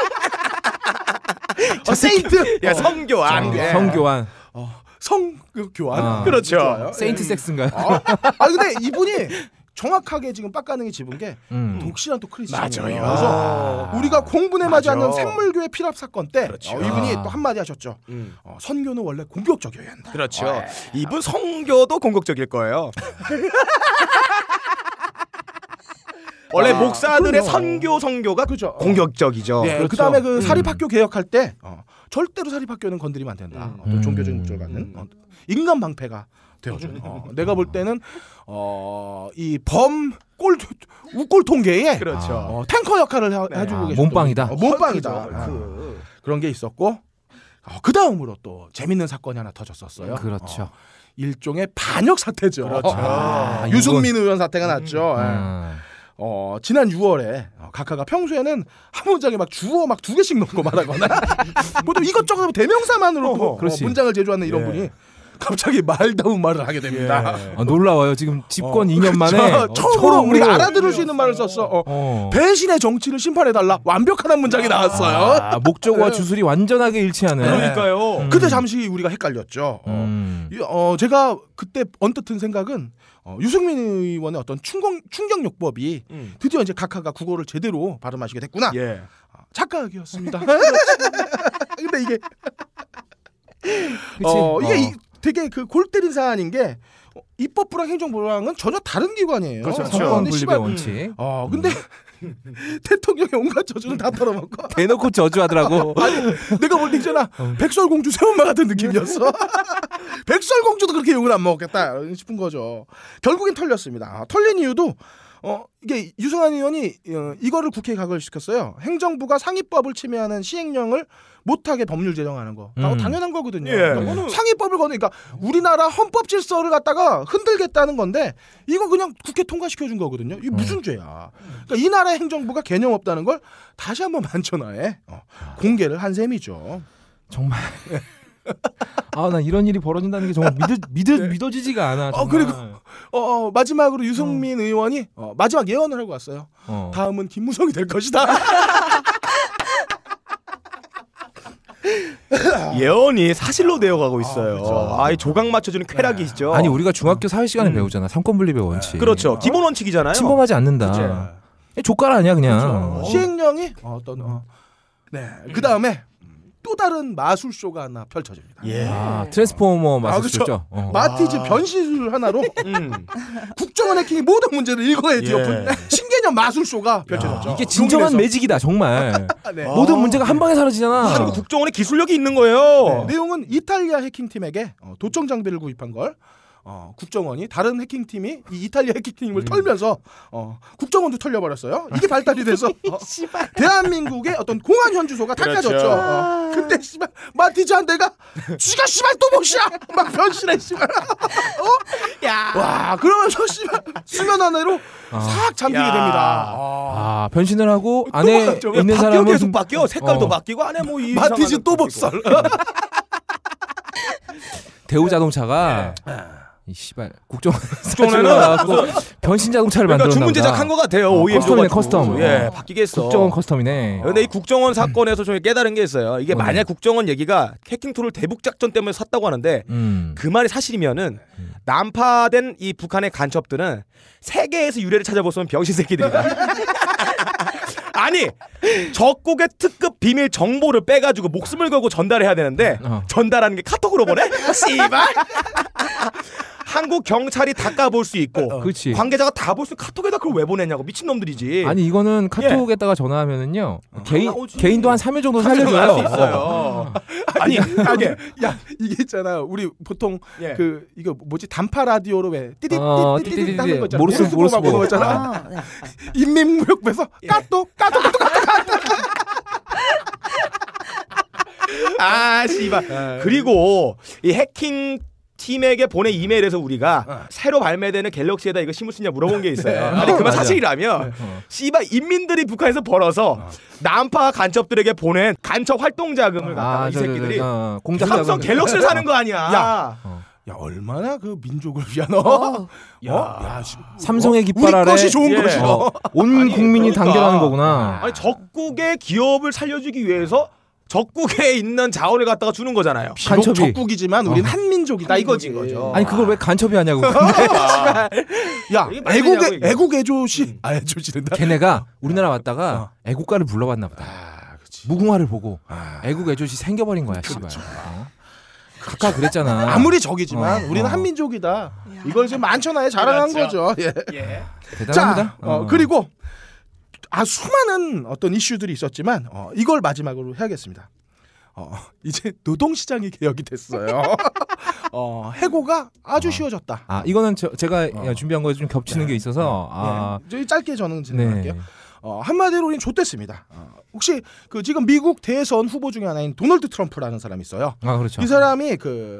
세인트. 성교환. 성교환. 성교환. 그렇죠. 좋아요. 세인트 섹스인가요? 근데 이분이 정확하게 지금 빡가능이 집은 게 독실한 또 크리스찬이에요. 그래서 우리가 공분에 맞지 않는 생물교회 피랍 사건 때 이분이 또 한마디 하셨죠. 선교는 원래 공격적이어야 한다. 그렇죠. 이분 성교도 공격적일 거예요. 원래 목사들의 그럼요. 선교 성교가 그죠. 공격적이죠. 예, 그렇죠. 그다음에 그 사립학교 개혁할 때 절대로 사립학교는 건드리면 안 된다. 어떤 종교적인 목적을 갖는 인간 방패가 되어줘. 내가 볼 때는 이 우꼴 통계에 그렇죠. 탱커 역할을 해주고 계신 몸빵이다. 몸빵이다. 그런 게 있었고 그 다음으로 또 재밌는 사건이 하나 터졌었어요. 그렇죠. 일종의 반역 사태죠. 그렇죠. 유승민 의원 사태가 났죠. 지난 6월에 각하가 평소에는 한 문장에 막 주어 막 2개씩 넣고 말하거나 보통 이것저것 대명사만으로 그렇지. 문장을 제조하는 이런 예. 분이 갑자기 말다운 말을 하게 됩니다. 놀라워요. 지금 집권 2년 만에 처음으로 우리가 알아들을 수 있는 말을 썼어. 배신의 정치를 심판해달라. 완벽한 한 문장이 나왔어요. 목적어와 주술이 완전하게 일치하는. 그러니까요. 그때 잠시 우리가 헷갈렸죠. 제가 그때 언뜻 든 생각은 유승민 의원의 어떤 충격요법이 드디어 이제 각하가 국어를 제대로 발음하시게 됐구나. 예. 착각이었습니다. 근데 이게 이게 되게 그 골 때린 사안인 게 입법부랑 행정부랑은 전혀 다른 기관이에요. 그렇죠. 성권 근데 분립의 원칙. 근데 대통령의 온갖 저주는 다 털어먹고 대놓고 저주하더라고. 내가 볼 때 있잖아 백설공주 새엄마 같은 느낌이었어. 백설공주도 그렇게 욕을 안 먹었겠다 싶은 거죠. 결국엔 털렸습니다. 털린 이유도 이게 유승환 의원이 이거를 국회에 가결시켰어요. 행정부가 상위법을 침해하는 시행령을 못하게 법률 제정하는 거 당연한 거거든요. 예. 그러니까 상위법을 그러니까 우리나라 헌법 질서를 갖다가 흔들겠다는 건데 이거 그냥 국회 통과시켜 준 거거든요. 이게 무슨 죄야? 그러니까 이 나라의 행정부가 개념 없다는 걸 다시 한번 만천하에 공개를 한 셈이죠. 정말. 나 이런 일이 벌어진다는 게 정말 믿어지지가 않아. 정말. 그리고 마지막으로 유승민 의원이 마지막 예언을 하고 왔어요. 다음은 김무성이 될 것이다. 예언이 사실로 되어가고 있어요. 그렇죠. 이 조각 맞춰주는 쾌락이죠. 아니 우리가 중학교 사회 시간에 배우잖아. 삼권 분립의 원칙. 그렇죠. 기본 원칙이잖아요. 침범하지 않는다. 조깔 아니야 그냥. 시행령이 그 다음에 또 다른 마술쇼가 하나 펼쳐집니다. 예. 트랜스포머 마술쇼죠. 마티즈 변신술 하나로 국정원 해킹의 모든 문제를 일거에 뒤엎은 신개념 마술쇼가 펼쳐졌죠. 이게 진정한 용인에서. 매직이다 정말. 네. 모든 문제가 한 방에 사라지잖아. 한국 국정원에 기술력이 있는 거예요. 내용은 이탈리아 해킹팀에게 도청 장비를 구입한 걸 국정원이 다른 해킹팀이 이 이탈리아 해킹팀을 털면서 국정원도 털려버렸어요. 이게 발달이 돼서 대한민국의 어떤 공안 현주소가 닦아졌죠. 근데 씨발 마티즈 한 대가 쥐가 씨발 또 못이야 막 변신해 씨발. 와 그러면서 씨발 수면 안으로 싹 잠기게 됩니다. 변신을 하고 안에 있는 사람은 계속 바뀌어. 색깔도 바뀌고 안에 뭐 이 마티즈 또 못살. 대우 자동차가 이 씨발 국정원에는 변신 자동차를 그러니까 만들었나 주문 보다. 제작한 것 같아요. OEM 커스텀이네, 줘가지고. 커스텀. 예, 바뀌겠어. 국정원 커스텀이네. 근데 이 국정원 사건에서 좀 깨달은 게 있어요. 이게 만약 국정원 얘기가 해킹 툴을 대북 작전 때문에 샀다고 하는데 그 말이 사실이면은 난파된 이 북한의 간첩들은 세계에서 유래를 찾아보면 병신 새끼들이다. 아니 적국의 특급 비밀 정보를 빼가지고 목숨을 걸고 전달해야 되는데 전달하는 게 카톡으로 보내? 씨발. 한국 경찰이 다 까볼 수 있고 그렇지. 관계자가 다 볼 수 있는 카톡에다 그걸 왜 보냈냐고 미친놈들이지. 아니 이거는 카톡에다가 전화하면은요 개인도 한 3일 정도 할 수 살려줘요. 있어요. 아니 야 이게 있잖아. 우리 보통 예. 그 이거 뭐지 단파 라디오로 왜 띠띠띠띠 하는 거 있잖아. 모르스 보고 거 있잖아. 네. 인민무력부에서 까똑 씨발. 그리고 이 해킹 팀에게 보낸 이메일에서 우리가 새로 발매되는 갤럭시에다 이거 심을 수 있냐 물어본 게 있어요. 아니 그만 사실이라면 씨발 인민들이 북한에서 벌어서 난파 간첩들에게 보낸 간첩 활동 자금을 갖다가 이 새끼들이 공작 삼성 자금. 갤럭시를 사는 거 아니야. 야 얼마나 그 민족을 위한 삼성의 우리 깃발 아래 것이 좋은 예. 것이다. 온 국민이 그러니까. 단결하는 거구나. 아니 적국의 기업을 살려주기 위해서 적국에 있는 자원을 갖다가 주는 거잖아요. 비록 간첩이. 적국이지만 우리는 한민족이다 이거지. 아니 그걸 왜 간첩이 하냐고. 야 이게 말이냐고, 이게. 애국 애조시 애조시된다. 걔네가 우리나라 왔다가 애국가를 불러봤나 보다. 무궁화를 보고 애국 애조시 생겨버린 거야. 씨발. 각각 그랬잖아. 아무리 적이지만 우리는 한민족이다. 이걸 지금 만천하에 자랑한 거죠. 예. 대단합니다. 자, 그리고 수많은 어떤 이슈들이 있었지만 이걸 마지막으로 해야겠습니다. 이제 노동시장이 개혁이 됐어요. 해고가 아주 쉬워졌다. 이거는 제가 준비한 거에 좀 겹치는 게 있어서 저희 짧게 저는 진행할게요. 한마디로 우리는 좆됐습니다. 혹시 그 지금 미국 대선 후보 중에 하나인 도널드 트럼프라는 사람이 있어요. 그렇죠. 이 사람이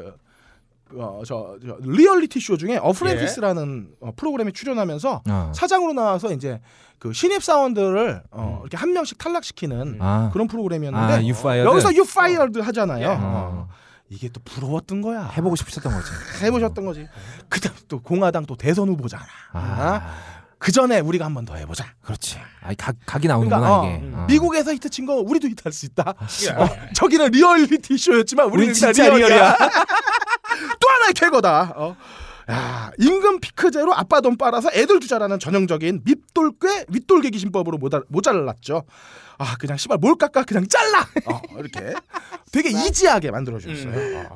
저 리얼리티 쇼 중에 어프렌티스라는 프로그램에 출연하면서 사장으로 나와서 이제 그 신입 사원들을 이렇게 한 명씩 탈락시키는 그런 프로그램이었는데 You Fired. 여기서 You Fired 하잖아요. 이게 또 부러웠던 거야. 해보고 싶으셨던 거지. 해보셨던 거지. 그다음 또 공화당 또 대선 후보잖아. 그 전에 우리가 한 번 더 해보자. 그렇지. 각이 나오는구나. 그러니까, 이게. 미국에서 히트친 거 우리도 히트할 수 있다. 저기는 리얼리티 쇼였지만 우리는 진짜 리얼이야. 또 하나의 쾌거다. 임금 피크제로 아빠 돈 빨아서 애들 투자라는 전형적인 밑돌괴 윗돌개 귀신법으로 모자랐죠. 그냥 씨발 뭘 깎아 그냥 잘라. 이렇게 되게 이지하게 만들어주셨어요.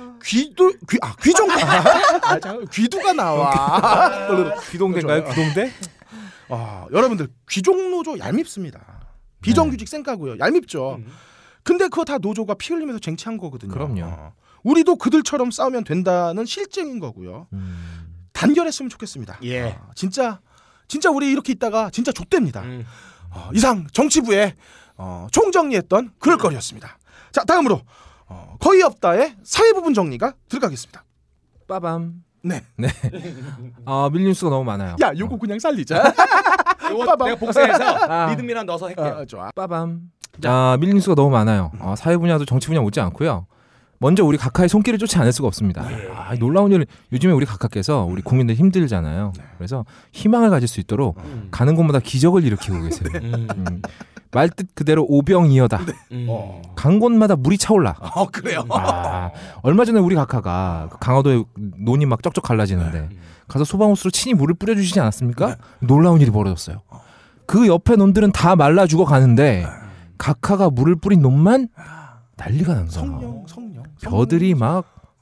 귀종 귀두가 나와. 귀동대인가요? 귀동대? 여러분들 귀종노조 얄밉습니다. 비정규직 쌩까고요. 얄밉죠. 근데 그거 다 노조가 피 흘리면서 쟁취한 거거든요. 그럼요. 우리도 그들처럼 싸우면 된다는 실증인 거고요. 단결했으면 좋겠습니다. 예. 진짜 우리 이렇게 있다가 진짜 좆됩니다. 이상 정치부의 총정리했던 그럴 거리였습니다. 자, 다음으로 거의 없다의 사회 부분 정리가 들어가겠습니다. 빠밤. 네. 밀뉴스가 너무 많아요. 야, 요거 그냥 살리자. 요거 내가 복사해서 리듬이랑 넣어서 할게요. 좋아. 빠밤. 밀뉴스가 너무 많아요. 사회 분야도 정치 분야 못지 않고요. 먼저 우리 각하의 손길을 쫓지 않을 수가 없습니다. 놀라운 일, 요즘에 우리 각하께서 우리 국민들 힘들잖아요. 그래서 희망을 가질 수 있도록 가는 곳마다 기적을 일으키고 계세요. 말뜻 그대로 오병이어다. 간 곳마다 물이 차올라. 그래요. 얼마 전에 우리 각하가 강화도에 논이 막 쩍쩍 갈라지는데 가서 소방호스로 친히 물을 뿌려주시지 않았습니까? 놀라운 일이 벌어졌어요. 그 옆에 논들은 다 말라 죽어 가는데 각하가 물을 뿌린 논만 난리가 난 거야. 성령. 벼들이 막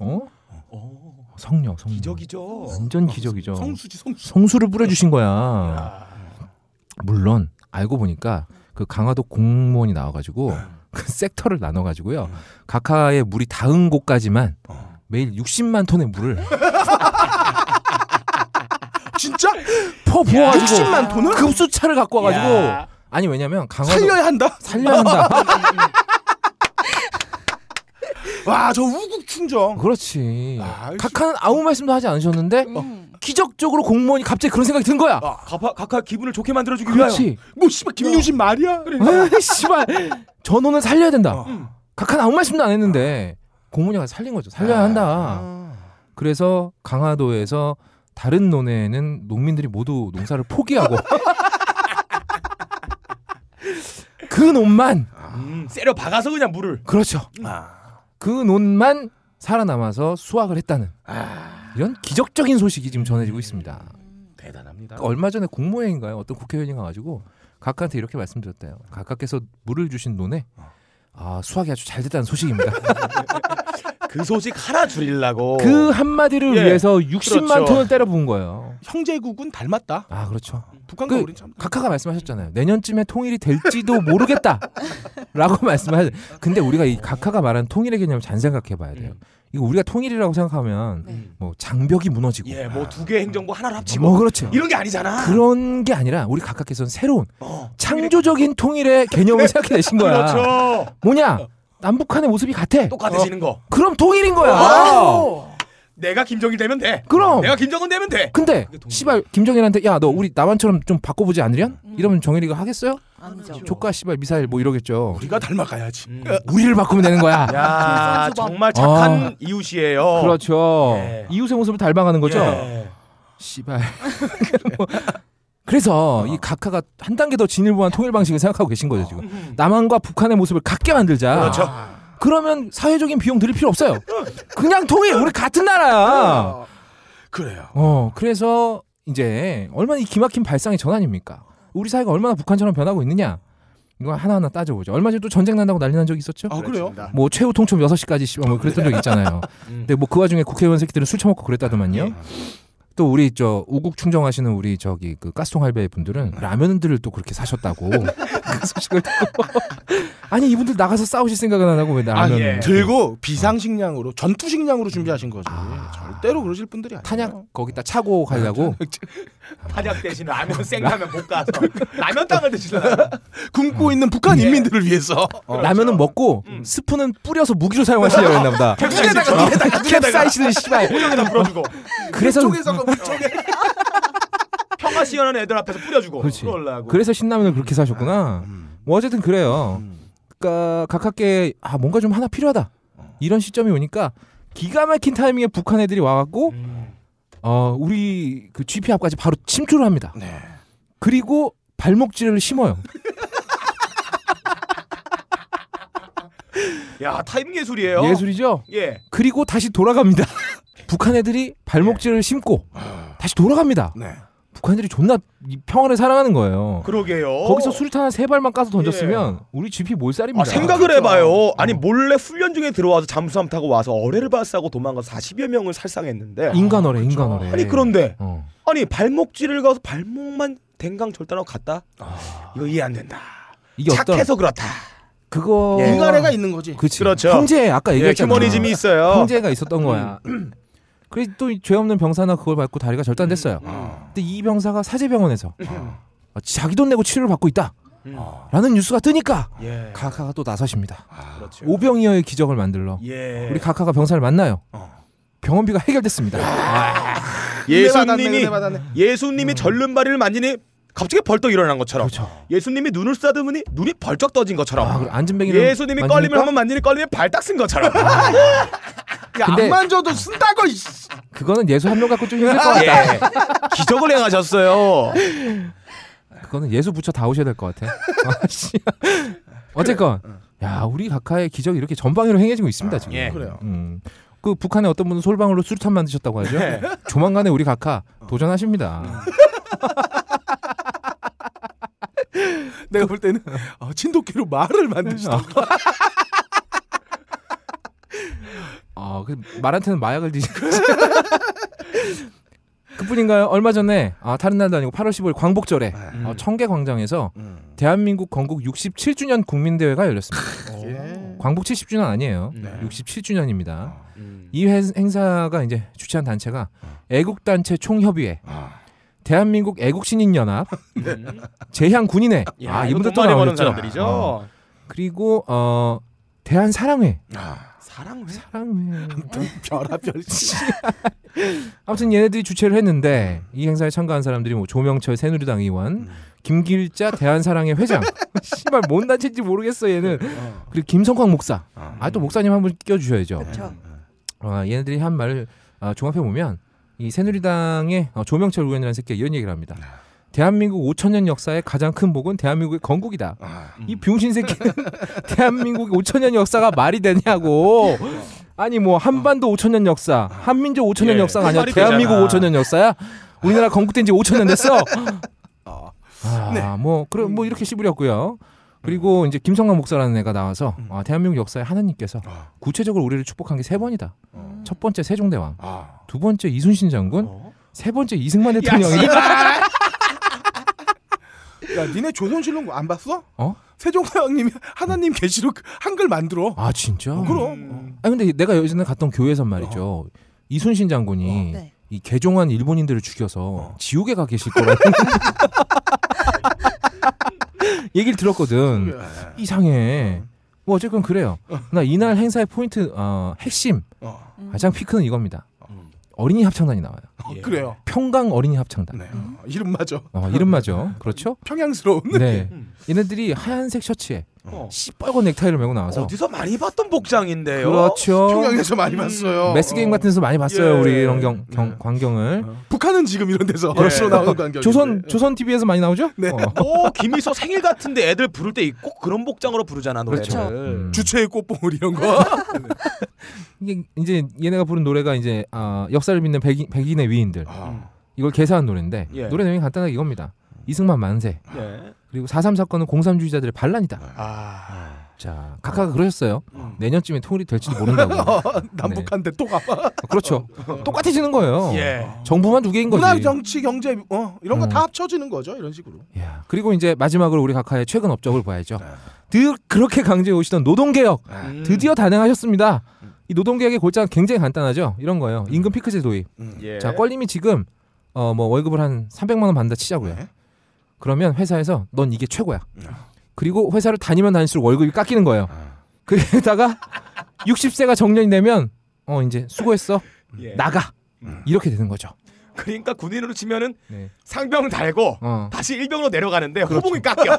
성령. 기적이죠. 완전 기적이죠. 성수지. 성수를 뿌려주신 거야. 물론 알고 보니까 그 강화도 공무원이 나와가지고 그 섹터를 나눠가지고요. 각하의 물이 닿은 곳까지만 매일 60만 톤의 물을 진짜? 부어가지고 60만 톤을? 급수차를 갖고 와가지고 아니 왜냐면 강화도 살려야 한다. 와, 저 우국 충정. 그렇지. 각하는 아무 말씀도 하지 않으셨는데 기적적으로 공무원이 갑자기 그런 생각이 든 거야. 각하 기분을 좋게 만들어주기 위하여. 그렇지. 뭐 씨발 김유진 말이야. 씨발 전원을 살려야 된다. 각하는 아무 말씀도 안 했는데 공무원이 가서 살린 거죠. 살려야 한다. 그래서 강화도에서 다른 논에는 농민들이 모두 농사를 포기하고 그 논만 세려 박아서 그냥 물을. 그렇죠. 그 논만 살아남아서 수확을 했다는 이런 기적적인 소식이 지금 전해지고 있습니다. 대단합니다. 얼마 전에 국무회의인가요? 어떤 국회의원이 가가지고 각하한테 이렇게 말씀드렸대요. 각하께서 물을 주신 논에 수확이 아주 잘 됐다는 소식입니다. 그 소식 하나 줄이려고. 그 한마디를 위해서 60만 그렇죠. 톤을 때려 부은 거예요. 형제국은 닮았다. 그렇죠. 북한과 우리 참. 각하가 말씀하셨잖아요. 내년쯤에 통일이 될지도 모르겠다라고 말씀하셨. 근데 우리가 이 각하가 말한 통일의 개념을 잘 생각해봐야 돼요. 이거 우리가 통일이라고 생각하면 뭐 장벽이 무너지고, 뭐 두 개 행정부 하나로 합치고, 뭐 그렇죠. 이런 게 아니잖아. 그런 게 아니라 우리 각하께서는 새로운 창조적인 통일의 개념을 생각해내신 거야. 그렇죠. 뭐냐? 남북한의 모습이 같아. 똑같아지는 거. 그럼 통일인 거야. 내가 김정일 되면 돼. 그럼. 내가 김정은 되면 돼. 근데 씨발 김정일한테 야 너 우리 남한처럼 좀 바꿔보지 않으련? 이러면 정일이가 하겠어요? 아니죠. 조카 씨발 미사일 뭐 이러겠죠. 우리가 닮아가야지. 우리를 바꾸면 되는 거야. 야, 정말 착한 이웃이에요. 그렇죠. 예. 이웃의 모습을 닮아가는 거죠. 예. 씨발. 그래서 이 각하가 한 단계 더 진일보한 통일 방식을 생각하고 계신 거죠 지금. 남한과 북한의 모습을 같게 만들자. 그렇죠. 그러면 사회적인 비용 들일 필요 없어요. 그냥 통일. 우리 같은 나라야. 그래요. 그래서 이제 얼마나 이 기막힌 발상의 전환입니까? 우리 사회가 얼마나 북한처럼 변하고 있느냐? 이거 하나하나 따져보죠. 얼마 전에 또 전쟁 난다고 난리 난 적이 있었죠? 그래요? 뭐 최후 통첩 6시까지 뭐 그랬던 적 있잖아요. 근데 뭐 그 와중에 국회의원 새끼들은 술 처먹고 그랬다더만요. 또 우리 저 우국 충정하시는 우리 저기 그 가스통 할배 분들은 라면들을 또 그렇게 사셨다고 그 소식을 듣고 아니 이분들 나가서 싸우실 생각은 안 하고 왜 라면 예. 들고 비상식량으로 전투식량으로 준비하신 거지. 절대로 그러실 분들이 아니에요. 탄약 거기다 차고 가려고 탄약 대신 라면 생라면 볶아서 라면 땅을 드시려고. 굶고 있는 북한 인민들을 위해서 라면은 먹고 스프는 뿌려서 무기로 사용하시려고 했나 보다. 캡사이신을 씨발 호정에다 불어주고 그래서 쪽에 평화 시연하는 애들 앞에서 뿌려주고. 그렇지. 그러려고. 그래서 신라면을 그렇게 사셨구나. 뭐 어쨌든 그래요. 그러니까 각 학교에 뭔가 좀 하나 필요하다. 이런 시점이 오니까 기가 막힌 타이밍에 북한 애들이 와갖고 우리 그 GP 앞까지 바로 침투를 합니다. 네. 그리고 발목질을 심어요. 야 타이밍 예술이에요. 예술이죠. 예. 그리고 다시 돌아갑니다. 북한 애들이 발목질을 심고 다시 돌아갑니다. 네. 북한 애들이 존나 이 평화를 사랑하는 거예요. 그러게요. 거기서 수류탄 한 3발만 까서 던졌으면 우리 GP 몰살입니다. 생각을 해봐요. 아니 몰래 훈련 중에 들어와서 잠수함 타고 와서 어뢰를 발사하고 도망가서 40여 명을 살상했는데 인간어래 인간어래. 아니 그런데 아니 발목질을 가서 발목만 댕강 절단하고 갔다? 이거 이해 안 된다. 이게 착해서 그렇다. 그거 인간애가 있는 거지. 그치. 그렇죠. 형제 아까 예, 얘기했잖아. 휴머니즘이 있어요. 형제가 있었던 거야. 그래서 또 죄 없는 병사나 그걸 받고 다리가 절단됐어요. 근데 이 병사가 사제병원에서 자기 돈 내고 치료를 받고 있다. 라는 뉴스가 뜨니까 예. 카카가 또 나서십니다. 그렇죠. 오병이어의 기적을 만들러 예. 우리 카카가 병사를 만나요. 병원비가 해결됐습니다. 예수님이 절름발이를 만지니 갑자기 벌떡 일어난 것처럼 그렇죠. 예수님이 눈을 쓰다듬으니 눈이 벌쩍 떠진 것처럼 그리고 안진뱅이를 예수님이 걸림을 한번 만지니 걸림에 발딱 쓴 것처럼 야, 근데- 안 만져도 쓴다고. 그거는 예수 한 명 갖고 좀 힘들 것 같다. 예. 기적을 행하셨어요. 그거는 예수 붙여 다 오셔야 될 것 같아. 어쨌건 야 우리 각하의 기적이 이렇게 전방위로 행해지고 있습니다 지금. 예. 그래요. 그 북한의 어떤 분은 솔방울로 수류탄 만드셨다고 하죠. 조만간에 우리 각하 도전하십니다. 내가 볼 때는 진돗개로 말을 만드시던가. 그 말한테는 마약을 드신 거지. 그뿐인가요? 얼마 전에 다른 날도 아니고 8월 15일 광복절에 청계광장에서 대한민국 건국 67주년 국민대회가 열렸습니다. 광복 70주년 아니에요. 67주년입니다. 이 행사가 이제 주최한 단체가 애국단체 총협의회, 대한민국 애국신인연합, 제향군인회, 이분들 또 돈 많이 버는 나오셨죠. 사람들이죠. 그리고 대한사랑회. 사랑회? 사랑회. 별아별. 아무튼 얘네들이 주최를 했는데 이 행사에 참가한 사람들이 뭐 조명철 새누리당 의원, 김길자 대한사랑회 회장, 씨발 뭔 단체인지 모르겠어 얘는. 그리고 김성광 목사. 또 목사님 한 분 껴주셔야죠. 그렇죠. 얘네들이 한 말을 종합해 보면 이 새누리당의 조명철 의원이라는 새끼가 이런 얘기를 합니다. 대한민국 5천년 역사의 가장 큰 복은 대한민국의 건국이다. 이 병신 새끼는 대한민국의 5천년 역사가 말이 되냐고. 아니 뭐 한반도 5천년 역사, 한민족 5천년 역사가 아니라 말이 대한민국 되잖아. 5천년 역사야? 우리나라 건국된 지 5천년 됐어. 뭐 이렇게 씨부렸고요. 그리고 이제 김성광 목사라는 애가 나와서 대한민국 역사에 하나님께서 구체적으로 우리를 축복한 게 3번이다. 첫 번째 세종대왕, 두 번째 이순신 장군, 세 번째 이승만 대통령이다. 야, 니네 조선신론 안 봤어? 어? 세종대왕님이 하나님 계시로 한글 만들어. 진짜? 그럼. 근데 내가 예전에 갔던 교회에서 말이죠. 이순신 장군이 네. 이 개종한 일본인들을 죽여서 지옥에 가 계실 거라는 얘기를 들었거든. 이상해. 뭐 어쨌건 그래요. 나 이날 행사의 포인트 핵심 가장 피크는 이겁니다. 어린이 합창단이 나와요. 그래요. 평강 어린이 합창단. 네. 이름 맞아. 이름 맞아. 그렇죠? 평양스러운. 네. 얘네들이 하얀색 셔츠에 시뻘건 넥타이를 메고 나와서 어디서 많이 봤던 복장인데요. 그렇죠. 평양에서 많이 봤어요. 매스 게임 같은 데서 많이 봤어요. 예. 우리 이런 광경을. 북한은 지금 이런 데서 예. 주로 나오는 광경. 조선 TV에서 많이 나오죠? 네. 김일성 생일 같은데 애들 부를 때 꼭 그런 복장으로 부르잖아 노래를. 그렇죠. 주체의 꽃봉을 이런 거. 이게 이제 얘네가 부른 노래가 이제 역사를 믿는 백인의 위인들 이걸 개사한 노래인데 예. 노래 내용이 간단하게 이겁니다. 이승만 만세. 예. 그리고 4.3 사건은 공산주의자들의 반란이다. 자, 각하가 그러셨어요. 내년쯤에 통일이 될지도 모른다고. 남북한데 또 가봐. 그렇죠. 똑같아지는 거예요. 예. 정부만 두 개인 거지. 문화, 정치, 경제 이런 거 다 합쳐지는 거죠. 이런 식으로. 야, 그리고 이제 마지막으로 우리 각하의 최근 업적을 봐야죠. 그렇게 강조해 오시던 노동개혁 드디어 단행하셨습니다. 이 노동개혁의 골자는 굉장히 간단하죠. 이런 거예요. 임금 피크제 도입. 예. 자, 껄림이 지금 뭐 월급을 한 300만 원 받는다 치자고요. 네. 그러면 회사에서 넌 이게 최고야. 그리고 회사를 다니면 다닐수록 월급이 깎이는 거예요. 그러다가 60세가 정년이 되면 이제 수고했어. 예. 나가. 이렇게 되는 거죠. 그러니까 군인으로 치면은 네. 상병 달고 다시 일병으로 내려가는데 호봉이 깎여.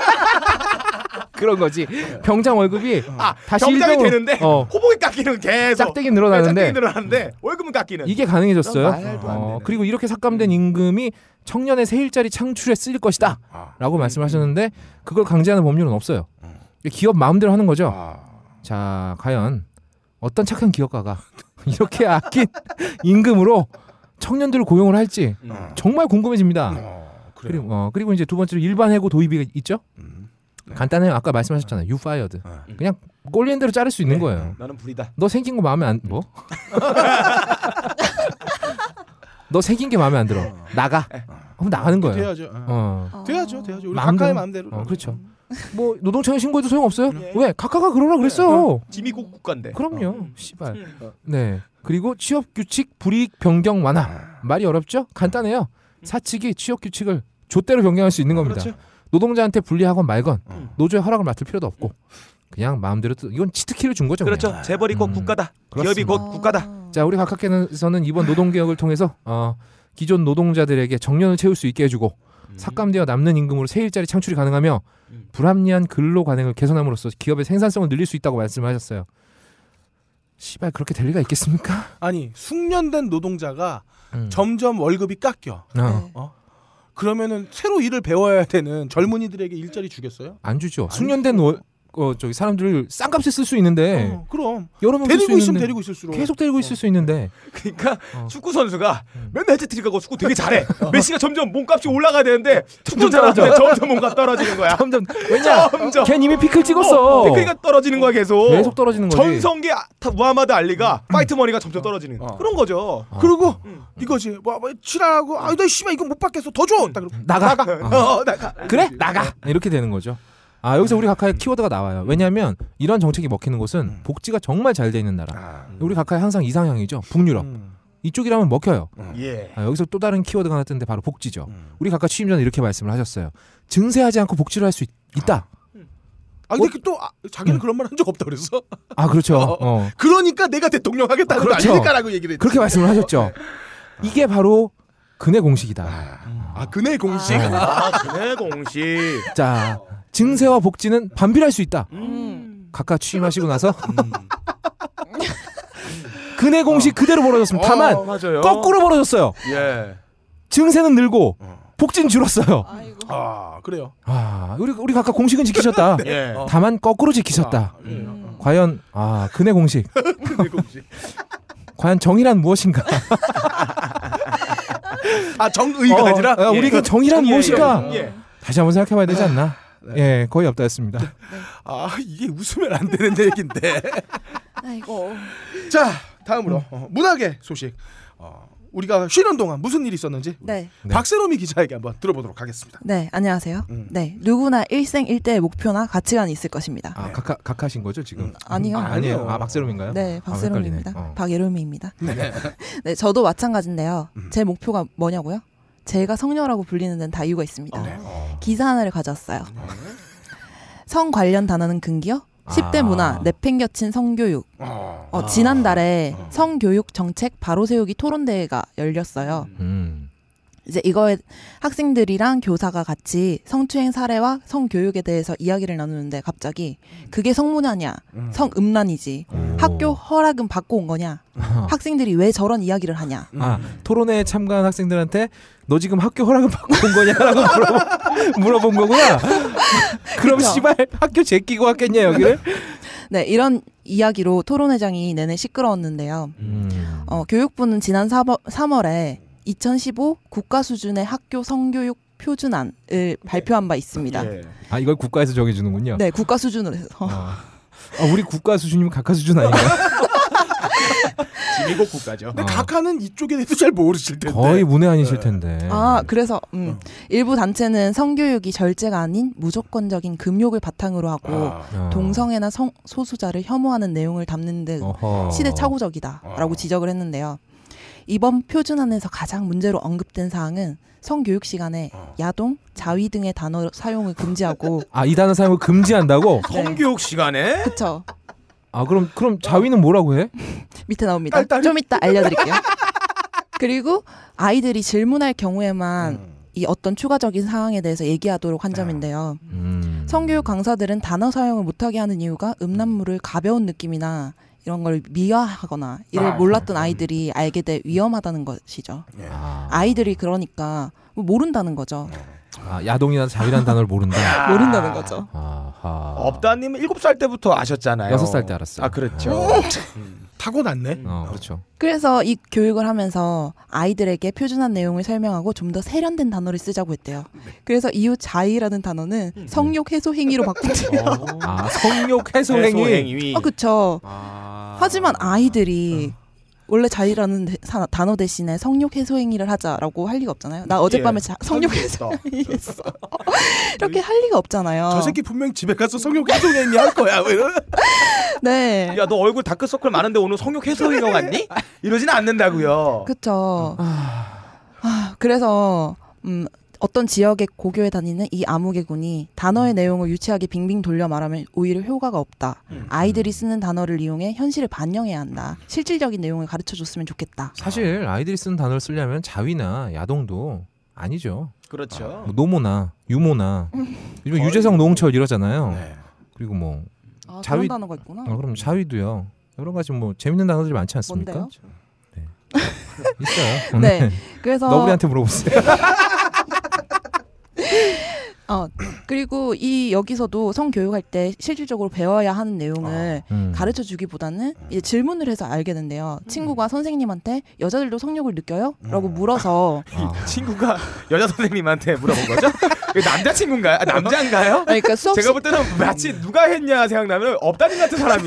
그런 거지. 병장 월급이 다시 병장이 일병으로- 되는데 호봉이 깎이는 계속 짝대기 늘어나는데 짝대기 늘어나는데 월급은 깎이는. 이게 가능해졌어요. 말도 안 되는. 그리고 이렇게 삭감된 임금이 청년의 새 일자리 창출에 쓰일 것이다 라고 말씀하셨는데 그걸 강제하는 법률은 없어요. 기업 마음대로 하는 거죠. 자, 과연 어떤 착한 기업가가 이렇게 아낀 임금으로 청년들을 고용을 할지 정말 궁금해집니다. 그리고 이제 두 번째로 일반 해고 도입이 있죠. 간단해요. 아까 말씀하셨잖아요. You fired. 그냥 꼴리는 대로 자를 수 있는 거예요. 나는 불이다. 너 생긴 거 마음에 안 뭐? 너 생긴 게 마음에 안 들어. 나가. 그럼 나가는 거예요. 돼야죠. 돼야죠. 우리 마음대로. 각하의 마음대로. 그렇죠. 뭐 노동청에 신고해도 소용없어요. 왜? 각하가 그러라 그랬어요. 짐이 꼭 국가인데. 그럼요. 씨발. 네. 그리고 취업 규칙 불이익 변경 완화. 말이 어렵죠? 간단해요. 사측이 취업 규칙을 좆대로 변경할 수 있는 겁니다. 그렇죠. 노동자한테 불리하건 말건 노조의 허락을 맡을 필요도 없고 그냥 마음대로 이건 치트키를 준 거죠. 그렇죠. 그냥. 재벌이 곧 국가다. 기업이 그렇습니다. 곧 국가다. 자, 우리 각하께서는 이번 노동개혁을 통해서 기존 노동자들에게 정년을 채울 수 있게 해주고 삭감되어 남는 임금으로 새 일자리 창출이 가능하며 불합리한 근로 관행을 개선함으로써 기업의 생산성을 늘릴 수 있다고 말씀하셨어요. 씨발 그렇게 될 리가 있겠습니까? 아니 숙련된 노동자가 점점 월급이 깎여. 그러면은 새로 일을 배워야 되는 젊은이들에게 일자리 주겠어요? 안 주죠. 숙련된 저기 사람들을 싼값에 쓸 수 있는데 그럼 여러 명 데리고 있으면 데리고 있을수록 계속 데리고 있을 수 있는데 그러니까 축구 선수가 맨날 해트트릭 하고 축구 되게 잘해. 메시가 점점 몸값이 올라가야 되는데 점점 잘하는데 점점 몸값 떨어지는 거야. 점점 왜냐? 점점. 걘 이미 피클 찍었어. 피크가 떨어지는 거야 계속. 계속 떨어지는 거지. 전성기 무하마드 알리가 파이트 머니가 점점 떨어지는 그런 거죠. 그리고 이거지 뭐 칠하고 나 씨발 이거 못 받겠어 더 줘. 딱 이러고 나가. 나가. 그래? 나가. 이렇게 되는 거죠. 여기서 우리 각하의 키워드가 나와요. 왜냐하면 이런 정책이 먹히는 곳은 복지가 정말 잘 돼 있는 나라. 우리 각하의 항상 이상향이죠. 북유럽. 이쪽이라면 먹혀요. 예. 여기서 또 다른 키워드가 하나 뜨는데 바로 복지죠. 우리 각하 취임 전에 이렇게 말씀을 하셨어요. 증세하지 않고 복지를 할 수 있다. 근데 또 자기는 그런 말 한 적 없다 그랬어. 그렇죠. 그러니까 내가 대통령 하겠다는 그렇죠. 거 아닐까라고 얘기를 했지. 그렇게 말씀을 하셨죠. 이게 바로 근해 공식이다. 근해 공식. 그네 공식. 자, 증세와 복지는 반비례할 수 있다. 각하 취임하시고 나서 근해 공식 그대로 벌어졌습니다. 다만 맞아요. 거꾸로 벌어졌어요. 예. 증세는 늘고 복지는 줄었어요. 그래요. 우리 각하 공식은 지키셨다. 예. 다만 거꾸로 지키셨다. 과연 근해 공식. 근해 공식. 과연 정의란 무엇인가? 정의가 아니라 우리 그 정의란 무엇인가? 예. 다시 한번 생각해봐야 되지 않나? 예, 거의 없다였습니다. 이게 웃으면 안 되는 얘기인데. 아이고. 자, 다음으로 문학의 소식. 우리가 쉬는 동안 무슨 일이 있었는지 네. 박세롬이 기자에게 한번 들어보도록 하겠습니다. 네, 안녕하세요. 네, 누구나 일생일대의 목표나 가치관이 있을 것입니다. 각하신 거죠 지금? 아니요. 아니에요. 박세롬인가요? 네, 박세롬입니다. 헷갈리네. 박예롬입니다. 네, 저도 마찬가지인데요. 제 목표가 뭐냐고요? 제가 성녀라고 불리는 데는 다 이유가 있습니다. 기사 하나를 가져왔어요. 성 관련 단어는 금기어? 10대 문화 내팽겨친 성교육. 지난달에 성교육 정책 바로 세우기 토론대회가 열렸어요. 이제 이거에 학생들이랑 교사가 같이 성추행 사례와 성교육에 대해서 이야기를 나누는데 갑자기 그게 성문화냐, 성음란이지, 학교 허락은 받고 온 거냐, 학생들이 왜 저런 이야기를 하냐. 토론회에 참가한 학생들한테 너 지금 학교 허락은 받고 온 거냐라고 물어본 거구나. 그럼 씨발 학교 제끼고 왔겠냐 여기를? 네, 이런 이야기로 토론회장이 내내 시끄러웠는데요. 교육부는 지난 3월에 2015 국가 수준의 학교 성교육 표준안을 발표한 바 있습니다. 예. 아 이걸 국가에서 정해주는군요. 네, 국가 수준으로 해서. 우리 국가 수준이면 각하 수준 아닌가요? 미국 국가죠. 근데 각하는 이쪽에 대해서 잘 모르실 텐데. 거의 문외한이실 텐데. 아, 그래서 일부 단체는 성교육이 절제가 아닌 무조건적인 금욕을 바탕으로 하고 동성애나 소수자를 혐오하는 내용을 담는 데 시대착오적이다라고 지적을 했는데요. 이번 표준안에서 가장 문제로 언급된 사항은 성교육 시간에 야동, 자위 등의 단어 사용을 금지하고 이 단어 사용을 금지한다고? 네. 성교육 시간에? 그쵸. 그럼 자위는 뭐라고 해? 밑에 나옵니다. 좀 이따 알려드릴게요. 그리고 아이들이 질문할 경우에만 이 어떤 추가적인 사항에 대해서 얘기하도록 한 점인데요. 성교육 강사들은 단어 사용을 못하게 하는 이유가 음란물을 가벼운 느낌이나 이런 걸 미화하거나 이를 몰랐던 아이들이 알게 돼 위험하다는 것이죠. 아이들이 그러니까 모른다는 거죠. 야동이나 자위라는 단어를 모른다. 모른다는 거죠. 업다님은 7살 때부터 아셨잖아요. 6살 때 알았어요. 그렇죠. 타고났네. 그렇죠. 그래서 이 교육을 하면서 아이들에게 표준한 내용을 설명하고 좀 더 세련된 단어를 쓰자고 했대요. 그래서 이후 자위라는 단어는 성욕 해소 행위로 바꾼대요. 성욕 해소 행위. 그렇죠. 하지만 아이들이 원래 자위라는 단어 대신에 성욕 해소 행위를 하자라고 할 리가 없잖아요. 나 어젯밤에 성욕 해소 행위 했어. 이렇게 할 리가 없잖아요. 저 새끼 분명 집에 가서 성욕 해소 행위 할 거야. 네. 야, 너 얼굴 다크서클 많은데 오늘 성욕 해소회가 갔니? 이러지는 않는다고요. 그렇죠. 그래서 어떤 지역의 고교에 다니는 이 아무개군이 단어의 내용을 유치하게 빙빙 돌려 말하면 오히려 효과가 없다. 아이들이 쓰는 단어를 이용해 현실을 반영해야 한다. 실질적인 내용을 가르쳐줬으면 좋겠다. 사실 아이들이 쓰는 단어를 쓰려면 자위나 야동도 아니죠. 그렇죠. 뭐 노모나 유모나 요즘 유재석 노홍철 이러잖아요. 네. 그리고 뭐 그런 단어가 있구나. 그럼 자위도요. 여러 가지 뭐 재밌는 단어들이 많지 않습니까? 뭔데요? 네. 있어요. 네. 그래서 너구리한테 물어보세요. 그리고 여기서도 성교육할 때 실질적으로 배워야 하는 내용을 가르쳐 주기보다는 이제 질문을 해서 알게 된대요. 친구가 선생님한테 여자들도 성욕을 느껴요? 라고 물어서 친구가 여자 선생님한테 물어본 거죠? 남자친구인가요? 남자인가요? 그러니까 수업 제가 볼 때는 마치 누가 했냐 생각나면 업다님 같은 사람이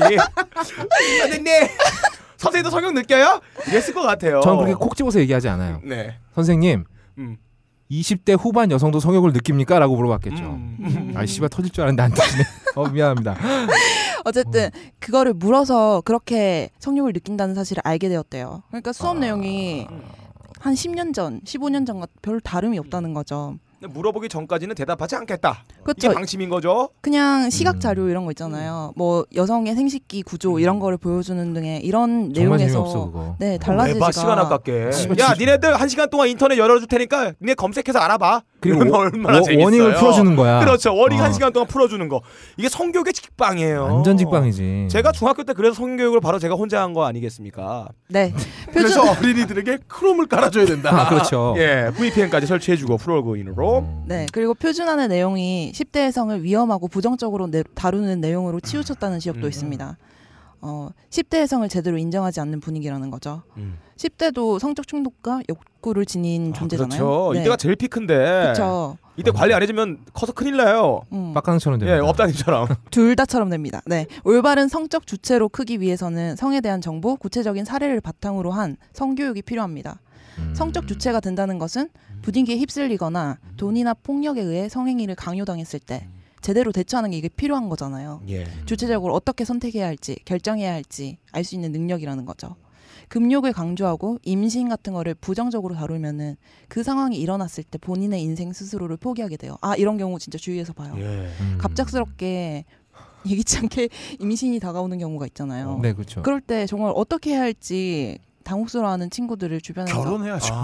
선생님 선생님도 성욕 느껴요? 이랬을 것 같아요. 저는 그렇게 콕 집어서 얘기하지 않아요. 네. 선생님 20대 후반 여성도 성욕을 느낍니까? 라고 물어봤겠죠. 씨발 터질 줄 알았는데 안 터지네. 미안합니다. 어쨌든 그거를 물어서 그렇게 성욕을 느낀다는 사실을 알게 되었대요. 그러니까 수업 내용이 한 10년 전, 15년 전과 별 다름이 없다는 거죠. 물어보기 전까지는 대답하지 않겠다. 그렇죠. 이게 방침인 거죠. 그냥 시각 자료 이런 거 있잖아요. 뭐 여성의 생식기 구조 이런 거를 보여주는 등의 이런 내용에서 재미없어, 그거. 네 달라지지가. 시간 아깝게. 야, 니네들 1시간 동안 인터넷 열어줄 테니까 니네 검색해서 알아봐. 그리고 얼마나 재밌어요. 원인을 풀어주는 거야. 그렇죠. 원인 1시간 동안 풀어주는 거. 이게 성교육의 직방이에요. 완전 직방이지. 제가 중학교 때 그래서 성교육을 바로 제가 혼자 한 거 아니겠습니까? 네. 그래서 어린이들에게 크롬을 깔아줘야 된다. 그렇죠. 예, VPN까지 설치해주고 프로그램으로. 네. 그리고 표준안의 내용이 10대 여성을 위험하고 부정적으로 다루는 내용으로 치우쳤다는 지적도 있습니다. 10대 여성을 제대로 인정하지 않는 분위기라는 거죠. 10대도 성적 충동과 욕구를 지닌 존재잖아요. 그렇죠. 네. 이때가 제일 피크인데. 그렇죠. 이때 관리 안 해주면 커서 큰일 나요. 빡강처럼 됩니다. 예, 업다님처럼. 둘 다처럼 됩니다. 네. 올바른 성적 주체로 크기 위해서는 성에 대한 정보, 구체적인 사례를 바탕으로 한 성교육이 필요합니다. 성적 주체가 된다는 것은 분위기에 휩쓸리거나 돈이나 폭력에 의해 성행위를 강요당했을 때 제대로 대처하는 게 이게 필요한 거잖아요. 예. 주체적으로 어떻게 선택해야 할지, 결정해야 할지 알 수 있는 능력이라는 거죠. 금욕을 강조하고 임신 같은 거를 부정적으로 다루면은 그 상황이 일어났을 때 본인의 인생 스스로를 포기하게 돼요. 이런 경우 진짜 주위에서 봐요. 예. 갑작스럽게 예기치 않게 임신이 다가오는 경우가 있잖아요. 네, 그렇죠. 그럴 때 정말 어떻게 해야 할지 당혹스러워하는 친구들을 주변에서 결혼해야죠.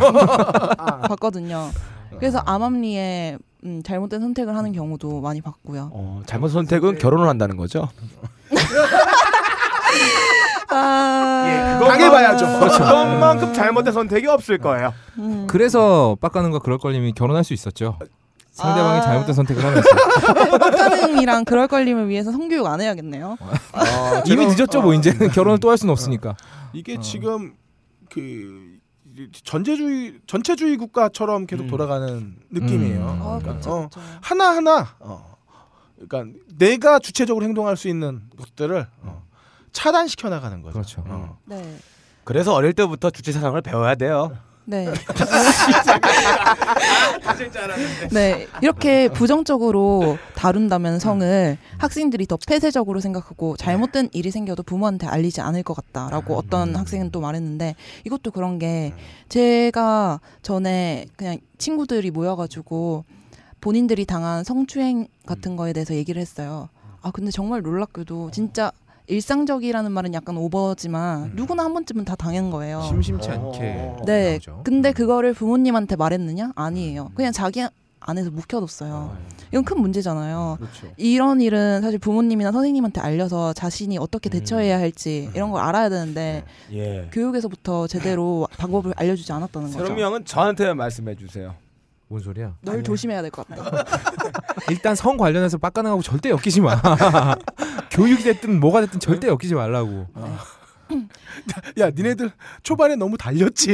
봤거든요. 그래서 암암리에 잘못된 선택을 하는 경우도 많이 봤고요. 잘못 선택은 결혼을 한다는 거죠. 당해봐야죠. 그것만큼 잘못된 선택이 없을 거예요. 그래서 빡가능과 그럴 걸님이 결혼할 수 있었죠. 상대방이 잘못된 선택을 하면서. 빡가능이랑 그럴 걸림을 위해서 성교육 안 해야겠네요. 이미 늦었죠. 뭐 이제는 결혼을 또 할 수는 없으니까. 이게 지금 그 전체주의 국가처럼 계속 돌아가는 느낌이에요. 그렇죠. 하나하나 그러니까 내가 주체적으로 행동할 수 있는 것들을 차단시켜 나가는 거죠. 그렇죠. 네. 그래서 어릴 때부터 주체 사상을 배워야 돼요. 네. 네. 이렇게 부정적으로 다룬다면 성을 학생들이 더 폐쇄적으로 생각하고 잘못된 일이 생겨도 부모한테 알리지 않을 것 같다라고 어떤 학생은 또 말했는데 이것도 그런 게 제가 전에 그냥 친구들이 모여가지고 본인들이 당한 성추행 같은 거에 대해서 얘기를 했어요. 아 근데 정말 놀랍게도 진짜 일상적이라는 말은 약간 오버지만 누구나 한 번쯤은 다 당한 거예요. 심심치 않게. 네. 나오죠. 근데 그거를 부모님한테 말했느냐? 아니에요. 그냥 자기 안에서 묵혀뒀어요. 이건 큰 문제잖아요. 그렇죠. 이런 일은 사실 부모님이나 선생님한테 알려서 자신이 어떻게 대처해야 할지 이런 걸 알아야 되는데 예. 교육에서부터 제대로 방법을 알려주지 않았다는 거죠. 새롬이 형은 저한테 말씀해 주세요. 뭔 소리야? 널 조심해야 될 것 같다. 일단 성 관련해서 빡가능하고 절대 엮이지 마. 교육이 됐든 뭐가 됐든 절대 엮이지 말라고. 야, 니네들 초반에 너무 달렸지.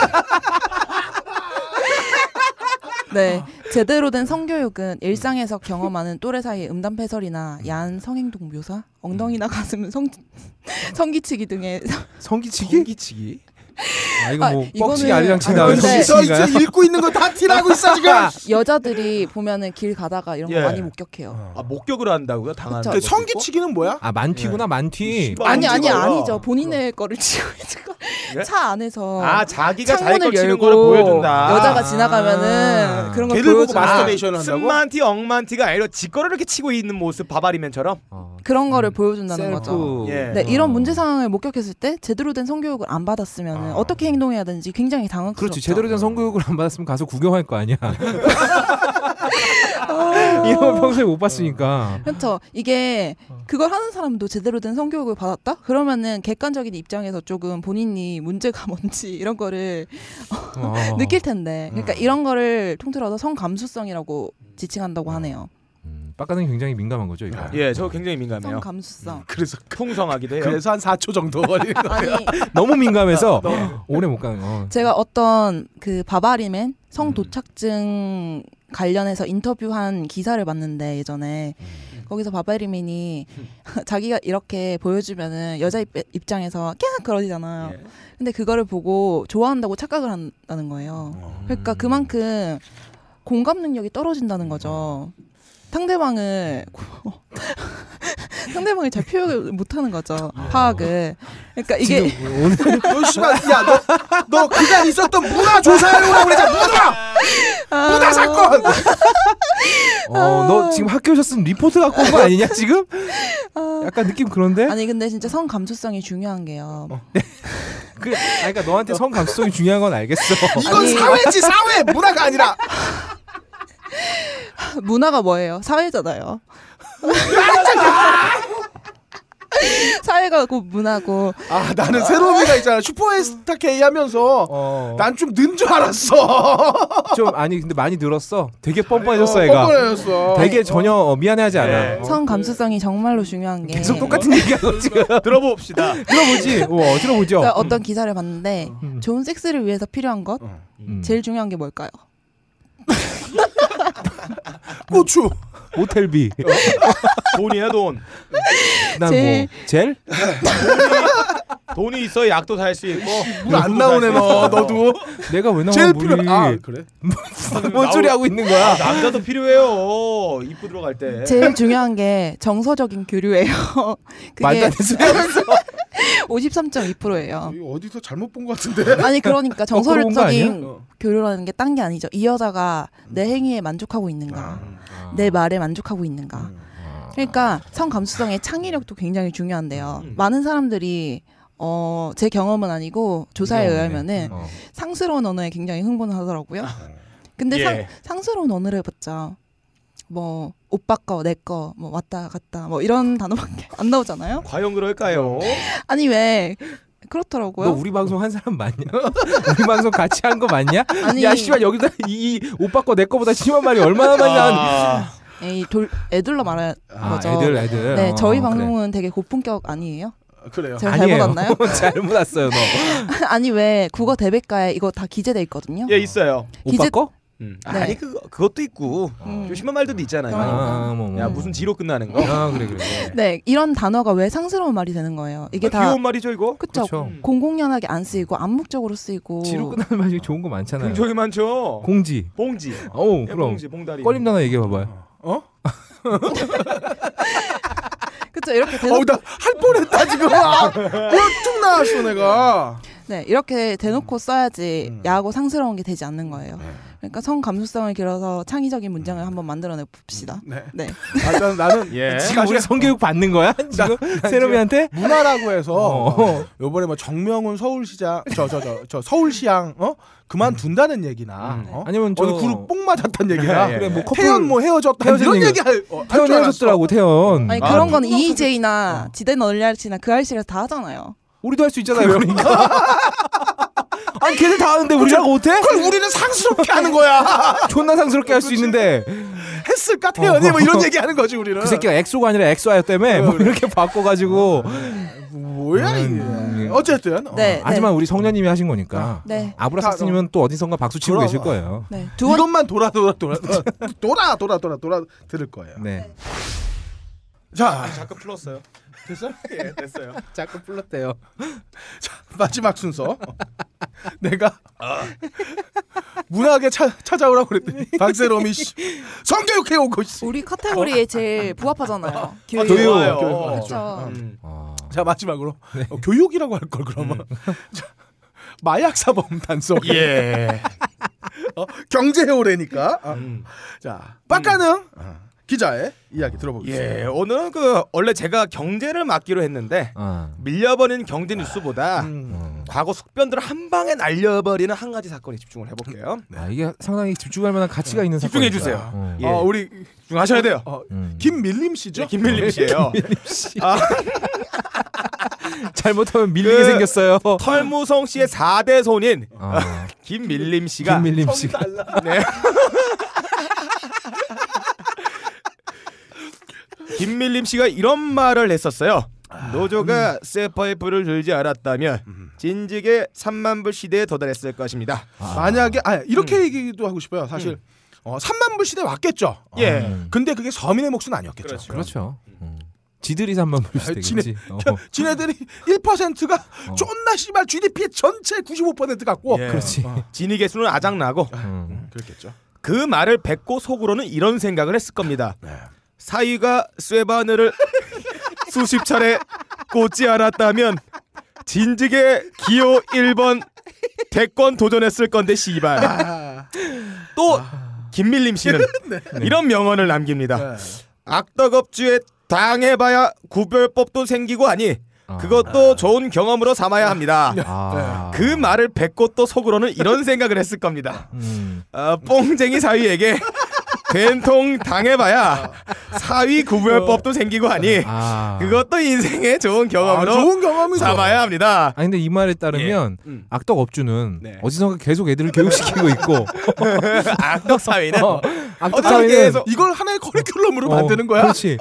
네, 제대로 된 성교육은 일상에서 경험하는 또래 사이의 음담패설이나 야한 성행동 묘사, 엉덩이나 가슴 성기치기 등의 성기치기? 성기치기? 아 이거 뭐 이거는- 뻑치기 아리랑치 아니, 나오는 근데- 서 이제 읽고 있는 거 다 티나고 있어 지금. 여자들이 보면은 길 가다가 이런 거 예. 많이 목격해요. 아 목격을 한다고요? 당하는 그쵸. 것도 그 성기치기는 뭐야? 아 만튀구나 만튀. 씨발. 아니 찍어요. 아니죠. 본인의 거를 치고 있는 거. 예? 차 안에서 아 자기가 자기 거 창문을 치는 열고 거를 보여준다. 여자가 아. 지나가면은 그런 걸 걔들 보고 보여주는 마스터베이션을 한다고? 쓴만티 엉만티가 아니라 지 거를 이렇게 치고 있는 모습 바바리맨처럼. 그런 거를 보여준다는 셀프. 거죠. 예. 네, 이런 문제 상황을 목격했을 때 제대로 된 성교육을 안 받았으면 어떻게 행동해야 되는지 굉장히 당황스럽죠. 그렇지 제대로 된 성교육을 안 받았으면 가서 구경할 거 아니야. 이런 거 평소에 못 봤으니까. 그렇죠. 이게 그걸 하는 사람도 제대로 된 성교육을 받았다? 그러면은 객관적인 입장에서 조금 본인이 문제가 뭔지 이런 거를 느낄 텐데. 그러니까 이런 거를 통틀어서 성감수성이라고 지칭한다고 하네요. 빡가능이 굉장히 민감한 거죠 이거. 예, 저 굉장히 민감해요. 성감수성. 그래서 풍성하기도 해요. 그래서 한 4초 정도 걸리는 거. 아니 너무 민감해서 오래 못 가는. 제가 어떤 그 바바리맨 성도착증 관련해서 인터뷰한 기사를 봤는데 예전에 거기서 바바리맨이 자기가 이렇게 보여주면은 여자 입장에서 캬 그러잖아요. 예. 근데 그거를 보고 좋아한다고 착각을 한다는 거예요. 그러니까 그만큼 공감 능력이 떨어진다는 거죠. 상대방을 잘 표현을 못하는 거죠. 파악을. 그러니까 이게 오늘 너 씨발 너 그간 있었던 문화 조사하려고 그러자 문화 사건. 너 지금 학교 오셨으면 리포트 갖고 온 거 아니냐 지금? 약간 느낌 그런데? 아니 근데 진짜 성 감수성이 중요한 게요. 그러니까 너한테 성 감수성이 중요한 건 알겠어. 이건 아니. 사회지 사회 문화가 아니라. 문화가 뭐예요? 사회잖아요. 사회가 곧 문화고. 아 나는 새로미가 있잖아 슈퍼스타 K 하면서 난 좀 는 줄 알았어. 좀 아니 근데 많이 늘었어. 되게 뻔뻔해졌어 애가. 뻔뻔해졌어. 되게 전혀 미안해하지 않아. 성 감수성이 정말로 중요한 게 계속 똑같은 얘기하고 지금. 들어봅시다. 들어보지. 들어보죠. 제가 어떤 기사를 봤는데 좋은 섹스를 위해서 필요한 것 제일 중요한 게 뭘까요? 고추. 호텔비. 돈이야 돈. 그다음 제일- 뭐 젤? 돈이 있어 약도 살 수 있고. 물 안 나오네 너도. 내가 왜 나와 제일 물이? 필요. 아 그래? 뭔 소리 하고 있는 거야? 남자도 필요해요. 입구 들어갈 때. 제일 중요한 게 정서적인 교류예요. 말도 그게 안 되는 소리 하면서. 53.2%예요. 이거 어디서 잘못 본 것 같은데. 아니 그러니까 그런 거 아니야? 정서적인 교류라는 게 딴 게 아니죠. 이 여자가 내 행위에 만족하고 있는가, 내 말에 만족하고 있는가. 그러니까 성 감수성의 창의력도 굉장히 중요한데요. 많은 사람들이 제 경험은 아니고 조사에 의하면은 상스러운 언어에 굉장히 흥분을 하더라고요. 근데 예. 상스러운 언어를 해봤자 뭐 오빠 거, 내 거, 뭐 왔다 갔다 뭐 이런 단어밖에 안 나오잖아요. 과연 그럴까요? 아니 왜 너 그렇더라고요. 우리 방송 한 사람 맞냐? 우리 방송 같이 한 거 맞냐? 아니 야 씨발 여기다 이 오빠 거 내 거보다 심한 말이 얼마나 많이 나는. 아, 에이 애들로 말하는 거죠. 애들. 네, 저희 그래. 방송은 되게 고품격 아니에요? 그래요. 제가 잘못 왔나요? 잘못 왔어요 너. 아니 왜 국어 대백과에 이거 다 기재돼 있거든요. 예 있어요. 오빠 거? 네. 아니 그것도 있고 좀 심한 말들도 있잖아요. 그러니까. 야 무슨 지로 끝나는 거? 아 그래. 네, 이런 단어가 왜 상스러운 말이 되는 거예요. 이게 다 귀여운 말이죠 이거. 그쵸. 그렇죠. 공공연하게 안 쓰이고 암묵적으로 쓰이고. 지로 끝나는 말 중에 좋은 거 많잖아요. 굉장히 많죠. 공지. 봉지. 오 예, 그럼 봉지, 봉다리. 꺼림 단어 얘기해 봐봐요. 그쵸. 이렇게 대놓고 나 할 뻔했다 지금. 쭉 나왔어 내가. 네, 이렇게 대놓고 써야지 야하고 상스러운 게 되지 않는 거예요. 그러니까 성 감수성을 길어서 창의적인 문장을 한번 만들어내 봅시다. 네. 네. 나는 예. 지금 우리 성교육 받는 거야? 지금 세롬이한테? 문화라고 해서 요번에 뭐 정명훈 서울시장 저 서울시장 그만둔다는 얘기나 아니면 저 어느 그룹 뽕 맞았다는 얘기나 예, 예. 그래 뭐 커플 태연 뭐 헤어졌다 헤어진 이런 얘기. 얘기 할줄 태연 헤어졌더라고 태연. 아니 그런 건 EJ나 지대너 얼리알치나 그 알씨가 다 하잖아요. 우리도 할 수 있잖아요. 그러니까. 아니 걔들 다 하는데 우리가 못해? 그걸 우리는 상스럽게 하는 거야. 존나 상스럽게 할 수 있는데 했을까 태연이 뭐 이런 얘기 하는 거지 우리는. 그 새끼가 엑소가 아니라 엑소였다며 뭐 이렇게 바꿔가지고 뭐야 이게. 어쨌든 네. 하지만 우리 성녀님이 하신 거니까 네. 아브라삭스님은 또 어디선가 박수 치고 그럼. 계실 거예요. 네. 두 번. 이것만 돌아 들을 거예요. 네. 자 자꾸 풀었어요. 됐어? 예 됐어요. 자꾸 불렀대요. 자 마지막 순서. 내가 문학에 찾아오라고 그랬더니 박세롬이 성교육해 오고 있어. 우리 카테고리에 제일 부합하잖아요. 교육. 교육. 좋아요. 그렇죠. 자 마지막으로 교육이라고 할 걸 그러면 자, 마약 사범 단속. 예. 경제해오래니까. 자 빡가능 기자의 이야기 들어보겠습니다. 예 오늘은 원래 제가 경제를 맡기로 했는데 밀려버리는 경제 뉴스보다 과거 숙변들을 한 방에 날려버리는 한 가지 사건에 집중을 해볼게요. 아, 이게 상당히 집중할 만한 가치가 있는 집중해 사건이다. 주세요. 예. 우리 집중하셔야 돼요. 김밀림 씨죠? 네, 김밀림 씨예요. 잘못하면 밀리게 그- 생겼어요. 털무성 씨의 4대 손인 김밀림 씨가 김밀림 씨. 네. 김밀림 씨가 이런 말을 했었어요. 노조가 쇠파이프를 들지 않았다면 진즉에 3만 불 시대에 도달했을 것입니다. 만약에 이렇게 얘기도 하고 싶어요. 사실 3만 불 시대 왔겠죠. 예. 근데 그게 서민의 몫은 아니었겠죠. 그렇죠. 그렇죠. 지들이 3만 불 시대겠지. 지네들이 1%가 존나 씨발 GDP 전체 95% 갖고 예. 그렇지. 진위 개수는 아작나고 그렇겠죠. 그 말을 뱉고 속으로는 이런 생각을 했을 겁니다. 네. 사위가 쇠바늘을 수십 차례 꽂지 않았다면 진즉에 기호 1번 대권 도전했을 건데 씨발. 또 김밀림 씨는 이런 명언을 남깁니다. 네. 악덕업주에 당해봐야 구별법도 생기고 하니 그것도 좋은 경험으로 삼아야 합니다. 그 말을 뱉고 또 속으로는 이런 생각을 했을 겁니다. 뽕쟁이 사위에게 된통 당해봐야 사위 구별법도 생기고 하니 그것도 인생의 좋은 경험으로 좋은 경험이죠. 삼아야 합니다. 아니 근데 이 말에 따르면 악덕 업주는 네. 어디선가 계속 애들을 교육시키고 있고 악덕 사위는 악덕 어디서 사회는 계속 이걸 하나의 커리큘럼으로 만드는 거야. 그렇지.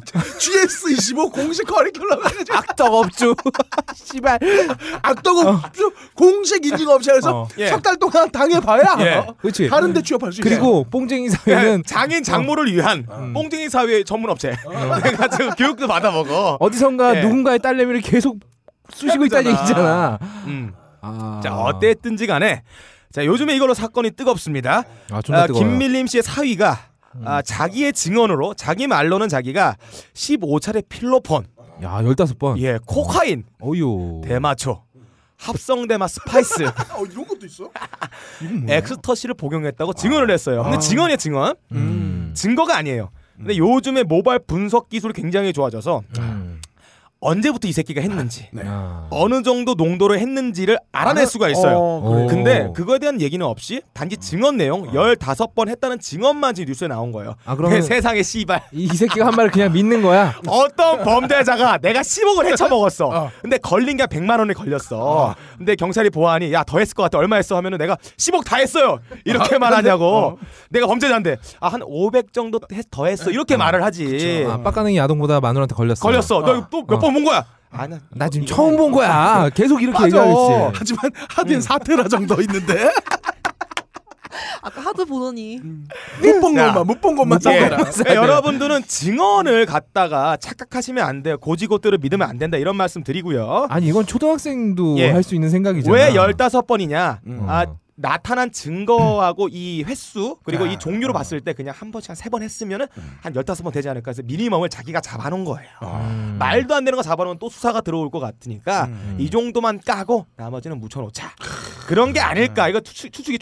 GS25 공식 커리큘럼 해가지고 악덕 업주. 씨발. 악덕업주 공식 인증업체에서 예. 석 달 동안 당해봐야 예. 그렇지. 다른데 취업할 수 있어. 그리고 뽕쟁이 사회는 장인 장모를 위한 뽕쟁이 사회 전문 업체. 내가 지금 교육도 받아 먹어. 어디선가 예. 누군가의 딸내미를 계속 쑤시고 있다는 얘기잖아. 자 어땠든지 간에 자 요즘에 이걸로 사건이 뜨겁습니다. 존나 뜨거워요. 김밀림 씨의 사위가 자기의 증언으로 자기 말로는 자기가 15차례 필로폰, 야 15번. 예 코카인, 어유. 대마초, 합성대마 스파이스, 이런 것도 있어? 엑스터시를 복용했다고 증언을 했어요. 근데 증언이에요 증언. 증거가 아니에요. 근데 요즘에 모바일 분석 기술이 굉장히 좋아져서 언제부터 이 새끼가 했는지 어느 정도 농도를 했는지를 알아낼 수가 있어요. 근데 그거에 대한 얘기는 없이 단지 증언 내용 15번 했다는 증언만 지금 뉴스에 나온 거예요. 그러면 세상에 씨발 이 새끼가 한 말을 그냥 믿는 거야. 어떤 범죄자가 내가 10억을 헤쳐먹었어. 근데 걸린 게 100만 원이 걸렸어. 근데 경찰이 보아하니 야 더 했을 것 같아. 얼마 했어 하면은 내가 10억 다 했어요. 이렇게 말하냐고. 내가 범죄자인데 한 500 정도 더 했어. 이렇게 말을 하지. 빡가능이 야동보다 마누라한테 걸렸어. 걸렸어. 너 또 몇 번 본 거야? 나 지금 처음 본 거야. 계속 이렇게 얘기하겠지. 하지만 하드엔 4테라 정도 있는데 아까 하도 보더니 못 본 것만 예. 써라. 그러니까 여러분들은 증언을 갖다가 착각하시면 안 돼요. 고지고대로 믿으면 안 된다 이런 말씀 드리고요. 아니 이건 초등학생도 예. 할 수 있는 생각이잖아. 왜 15번이냐? 어. 나타난 증거하고 이 횟수 그리고 이 종류로 봤을 때 그냥 한 번씩 한 3번 했으면은 한 15번 되지 않을까 해서 미니멈을 자기가 잡아놓은 거예요. 말도 안 되는 거 잡아놓으면 또 수사가 들어올 것 같으니까 이 정도만 까고 나머지는 묻혀놓자. 그런 게 아닐까. 이거 추측.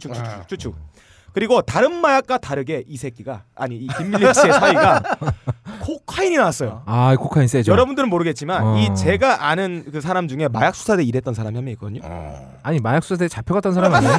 그리고 다른 마약과 다르게 이 새끼가 아니 이 김밀림 씨의 사이가 코카인이 나왔어요. 아 코카인 세죠. 여러분들은 모르겠지만 이 제가 아는 그 사람 중에 마약 수사대 일했던 사람이 한 명 있거든요. 아니 마약 수사대 잡혀갔던 사람 아니에요?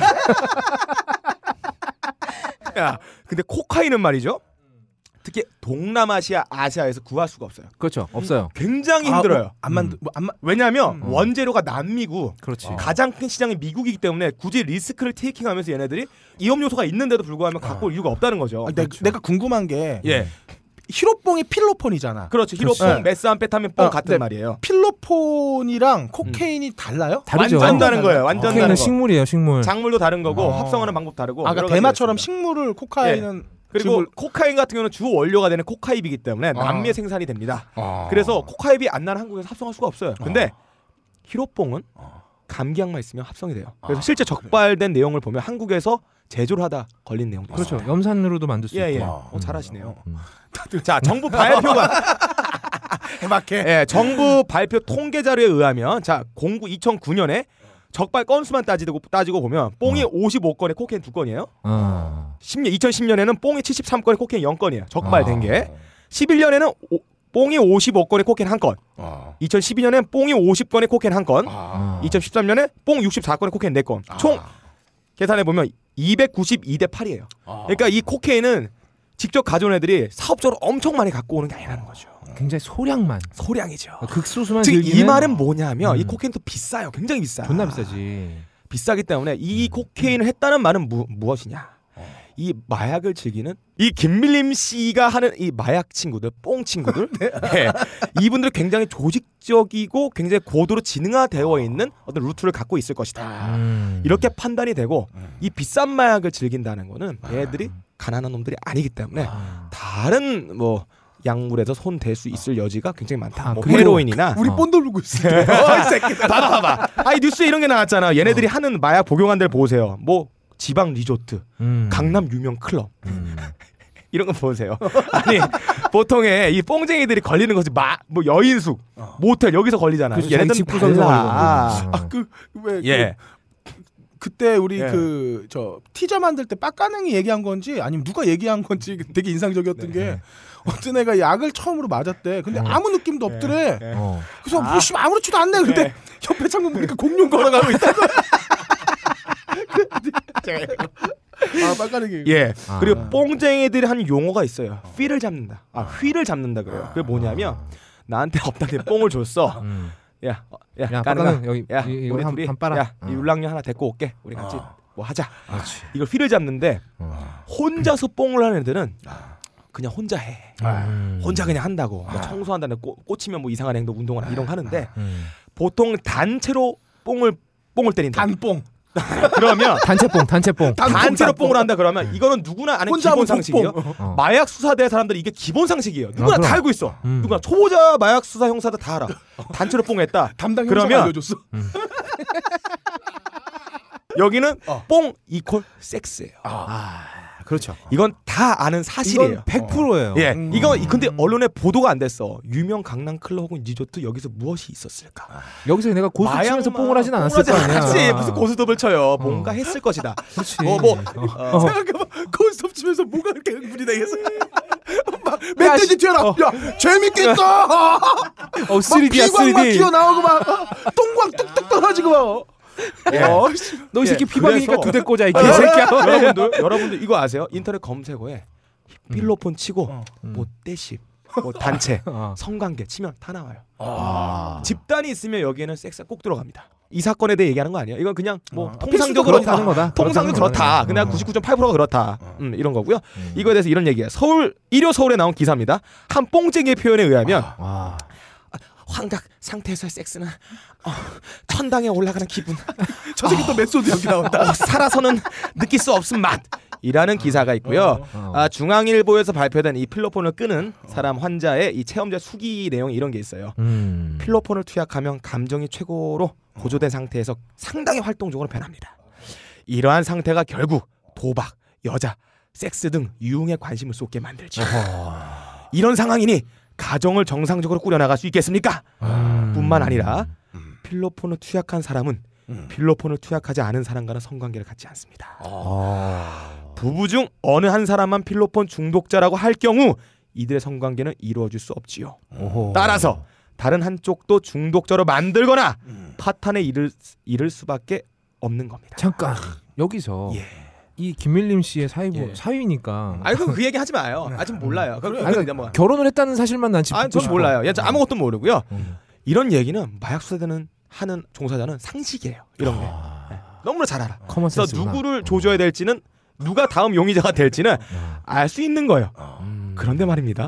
야, 근데 코카인은 말이죠. 특히 동남아시아, 아시아에서 구할 수가 없어요. 그렇죠. 없어요. 굉장히 힘들어요. 왜냐하면 음. 원재료가 남미고 그렇지. 가장 큰 시장이 미국이기 때문에 굳이 리스크를 테이킹하면서 얘네들이 위험 요소가 있는데도 불구하고 갖고 올 이유가 없다는 거죠. 내가 궁금한 게 예, 히로뽕이 필로폰이잖아. 그렇죠. 히로뽕, 그렇지. 메스암페타민 뽕 같은 네. 말이에요. 필로폰이랑 코케인이 달라요? 다르죠. 완전 다른 거예요. 완전 코카인은 다른 거. 식물이에요, 식물. 작물도 다른 거고 합성하는 방법 다르고. 아까 여러 가지가 대마처럼 있습니다. 식물을 코카인은 그리고 코카인 같은 경우는 주 원료가 되는 코카잎이기 때문에 남미에 생산이 됩니다. 그래서 코카잎이 안 나는 한국에서 합성할 수가 없어요. 근데 히로뽕은 감기약만 있으면 합성이 돼요. 그래서 실제 적발된 내용을 보면 한국에서 제조를 하다 걸린 내용도 그렇죠. 있어요. 염산으로도 만들 수 예, 있고. 예. 잘하시네요. 자, 정부 발표가 해박해. 예, 정부 발표 통계 자료에 의하면 자, 2009년에 적발 건수만 따지고 보면 뽕이 55건에 코케인 2건이에요. 2010년에는 뽕이 73건에 코케인 0건이에요. 적발된 게. 11년에는 뽕이 55건에 코케인 1건. 2012년엔 뽕이 50건에 코케인 1건. 2013년에 뽕 64건에 코케인 4건. 총 계산해 보면 292대 8이에요. 그러니까 이 코케인은 직접 가져온 애들이 사업적으로 엄청 많이 갖고 오는 게 아니라는 거죠. 굉장히 소량만. 소량이죠. 극소수만 즉 즐기는. 이 말은 뭐냐면 이 코케인도 비싸요. 굉장히 비싸. 존나 비싸지. 비싸기 때문에 이 코케인을 했다는 말은 무엇이냐? 이 마약을 즐기는 이 김밀림 씨가 하는 이 마약 친구들, 뽕 친구들, 네. 이분들 굉장히 조직적이고 굉장히 고도로 지능화되어 있는 어떤 루트를 갖고 있을 것이다. 이렇게 판단이 되고 이 비싼 마약을 즐긴다는 거는 얘들이 가난한 놈들이 아니기 때문에 다른 뭐 약물에서 손 댈 수 있을 여지가 굉장히 많다. 뭐 헤로인이나 우리 본드 물고 있어. 이 새끼들. 봐봐. 아이 뉴스에 이런 게 나왔잖아. 얘네들이 하는 마약 복용한 데를 보세요. 뭐 지방 리조트, 강남 유명 클럽 이런 거 보세요. 아니 보통의 이 뽕쟁이들이 걸리는 것이 뭐 여인숙, 모텔 여기서 걸리잖아. 그렇죠. 얘네들은 집 구석에서 달라. 왜 그때 우리 저 티저 만들 때 빡가능이 얘기한 건지 아니면 누가 얘기한 건지 되게 인상적이었던 게 어떤 애가 약을 처음으로 맞았대. 근데 아무 느낌도 없더래. 그래서 뭐 아무렇지도 않네. 근데 옆에 창문 보니까 공룡 걸어가고 있다고. 빡가능이. 예. 그리고 뽕쟁이들이 하는 용어가 있어요. 휘를 잡는다. 휘를 잡는다 그래요. 그게 뭐냐면 나한테 없다는 뽕을 줬어. 야, 까능아, 여기 우리 둘이 이 울랑류 하나 데리고 올게. 우리 같이 뭐 하자. 그렇지. 이걸 휘를 잡는데 혼자서 뽕을 하는 애들은 그냥 혼자 해. 혼자 그냥 한다고. 뭐 청소한다는 꽂히면 뭐 이상한 행동, 운동을 이런 거 하는데 보통 단체로 뽕을 때린다. 단뽕. 그러면 단체뽕. 단체로 뽕을 한다 그러면 이거는 누구나 아는 기본 상식이에요. 마약 수사대 사람들이 이게 기본 상식이에요. 누구나 다 알고 있어. 누구나 초보자 마약 수사 형사들 다 알아. 단체로 뽕했다. 담당 그러면 형사가 알려줬어. 여기는 뽕 이퀄 섹스예요. 그렇죠. 이건 다 아는 사실이에요. 100%예요. 예, 이거 근데 언론에 보도가 안 됐어. 유명 강남 클럽 혹은 리조트 여기서 무엇이 있었을까? 여기서 내가 고수 치면서 뽕을 하진 않았을 거 아니야. 그렇지. 무슨 고스톱을 쳐요. 뭔가 했을 것이다. 그렇지. 생각해봐. 고스톱 치면서 뭐가 그렇게 흥분이 되겠어? 막 멧돼지 튀어나. 야 재밌겠다. 3D야 피광 막 3D. 튀어나오고 막 똥광 뚝뚝 떨어지고 막. 너 이 새끼 피박이니까 그래서- 2대 꽂아 이 개새끼야. 여러분들 이거 아세요? 인터넷 검색어에 필로폰 치고 뭐 떼십, 뭐 단체, 성관계 치면 다 나와요. 집단이 있으면 여기에는 섹스가 꼭 들어갑니다. 이 사건에 대해 얘기하는 거 아니에요. 이건 그냥 뭐 통상적으로 그렇다는 거다. 통상적으로 그렇다. 그냥 99.8%가 그렇다. 이런 거고요. 이거에 대해서 이런 얘기예요. 일요 서울에 나온 기사입니다. 한 뽕쟁이의 표현에 의하면 환각 상태에서의 섹스는 천당에 올라가는 기분. 저 새끼 또 메소드 여기 나온다. 살아서는 느낄 수 없은 맛이라는 기사가 있고요. 중앙일보에서 발표된 이 필로폰을 끄는 사람 환자의 이 체험자 수기 내용 이런 게 있어요. 필로폰을 투약하면 감정이 최고로 고조된 상태에서 상당히 활동적으로 변합니다. 이러한 상태가 결국 도박, 여자, 섹스 등 유흥에 관심을 쏟게 만들죠. 이런 상황이니 가정을 정상적으로 꾸려나갈 수 있겠습니까? 뿐만 아니라 필로폰을 투약한 사람은 필로폰을 투약하지 않은 사람과는 성관계를 갖지 않습니다. 부부 중 어느 한 사람만 필로폰 중독자라고 할 경우 이들의 성관계는 이루어질 수 없지요. 따라서 다른 한쪽도 중독자로 만들거나 파탄에 이를 수밖에 없는 겁니다. 잠깐 여기서 이 김밀림 씨의 사위니까. 아이고 그 얘기 하지 마요. 아직 몰라요. 뭐. 결혼을 했다는 사실만 난 지금 듣고 좀 몰라요. 아무것도 모르고요. 이런 얘기는 마약 수사대는 하는 종사자는 상식이에요. 이런 게 너무나 잘 알아. 그래서 누구를 조져야 될지는 누가 다음 용의자가 될지는 알 수 있는 거예요. 그런데 말입니다.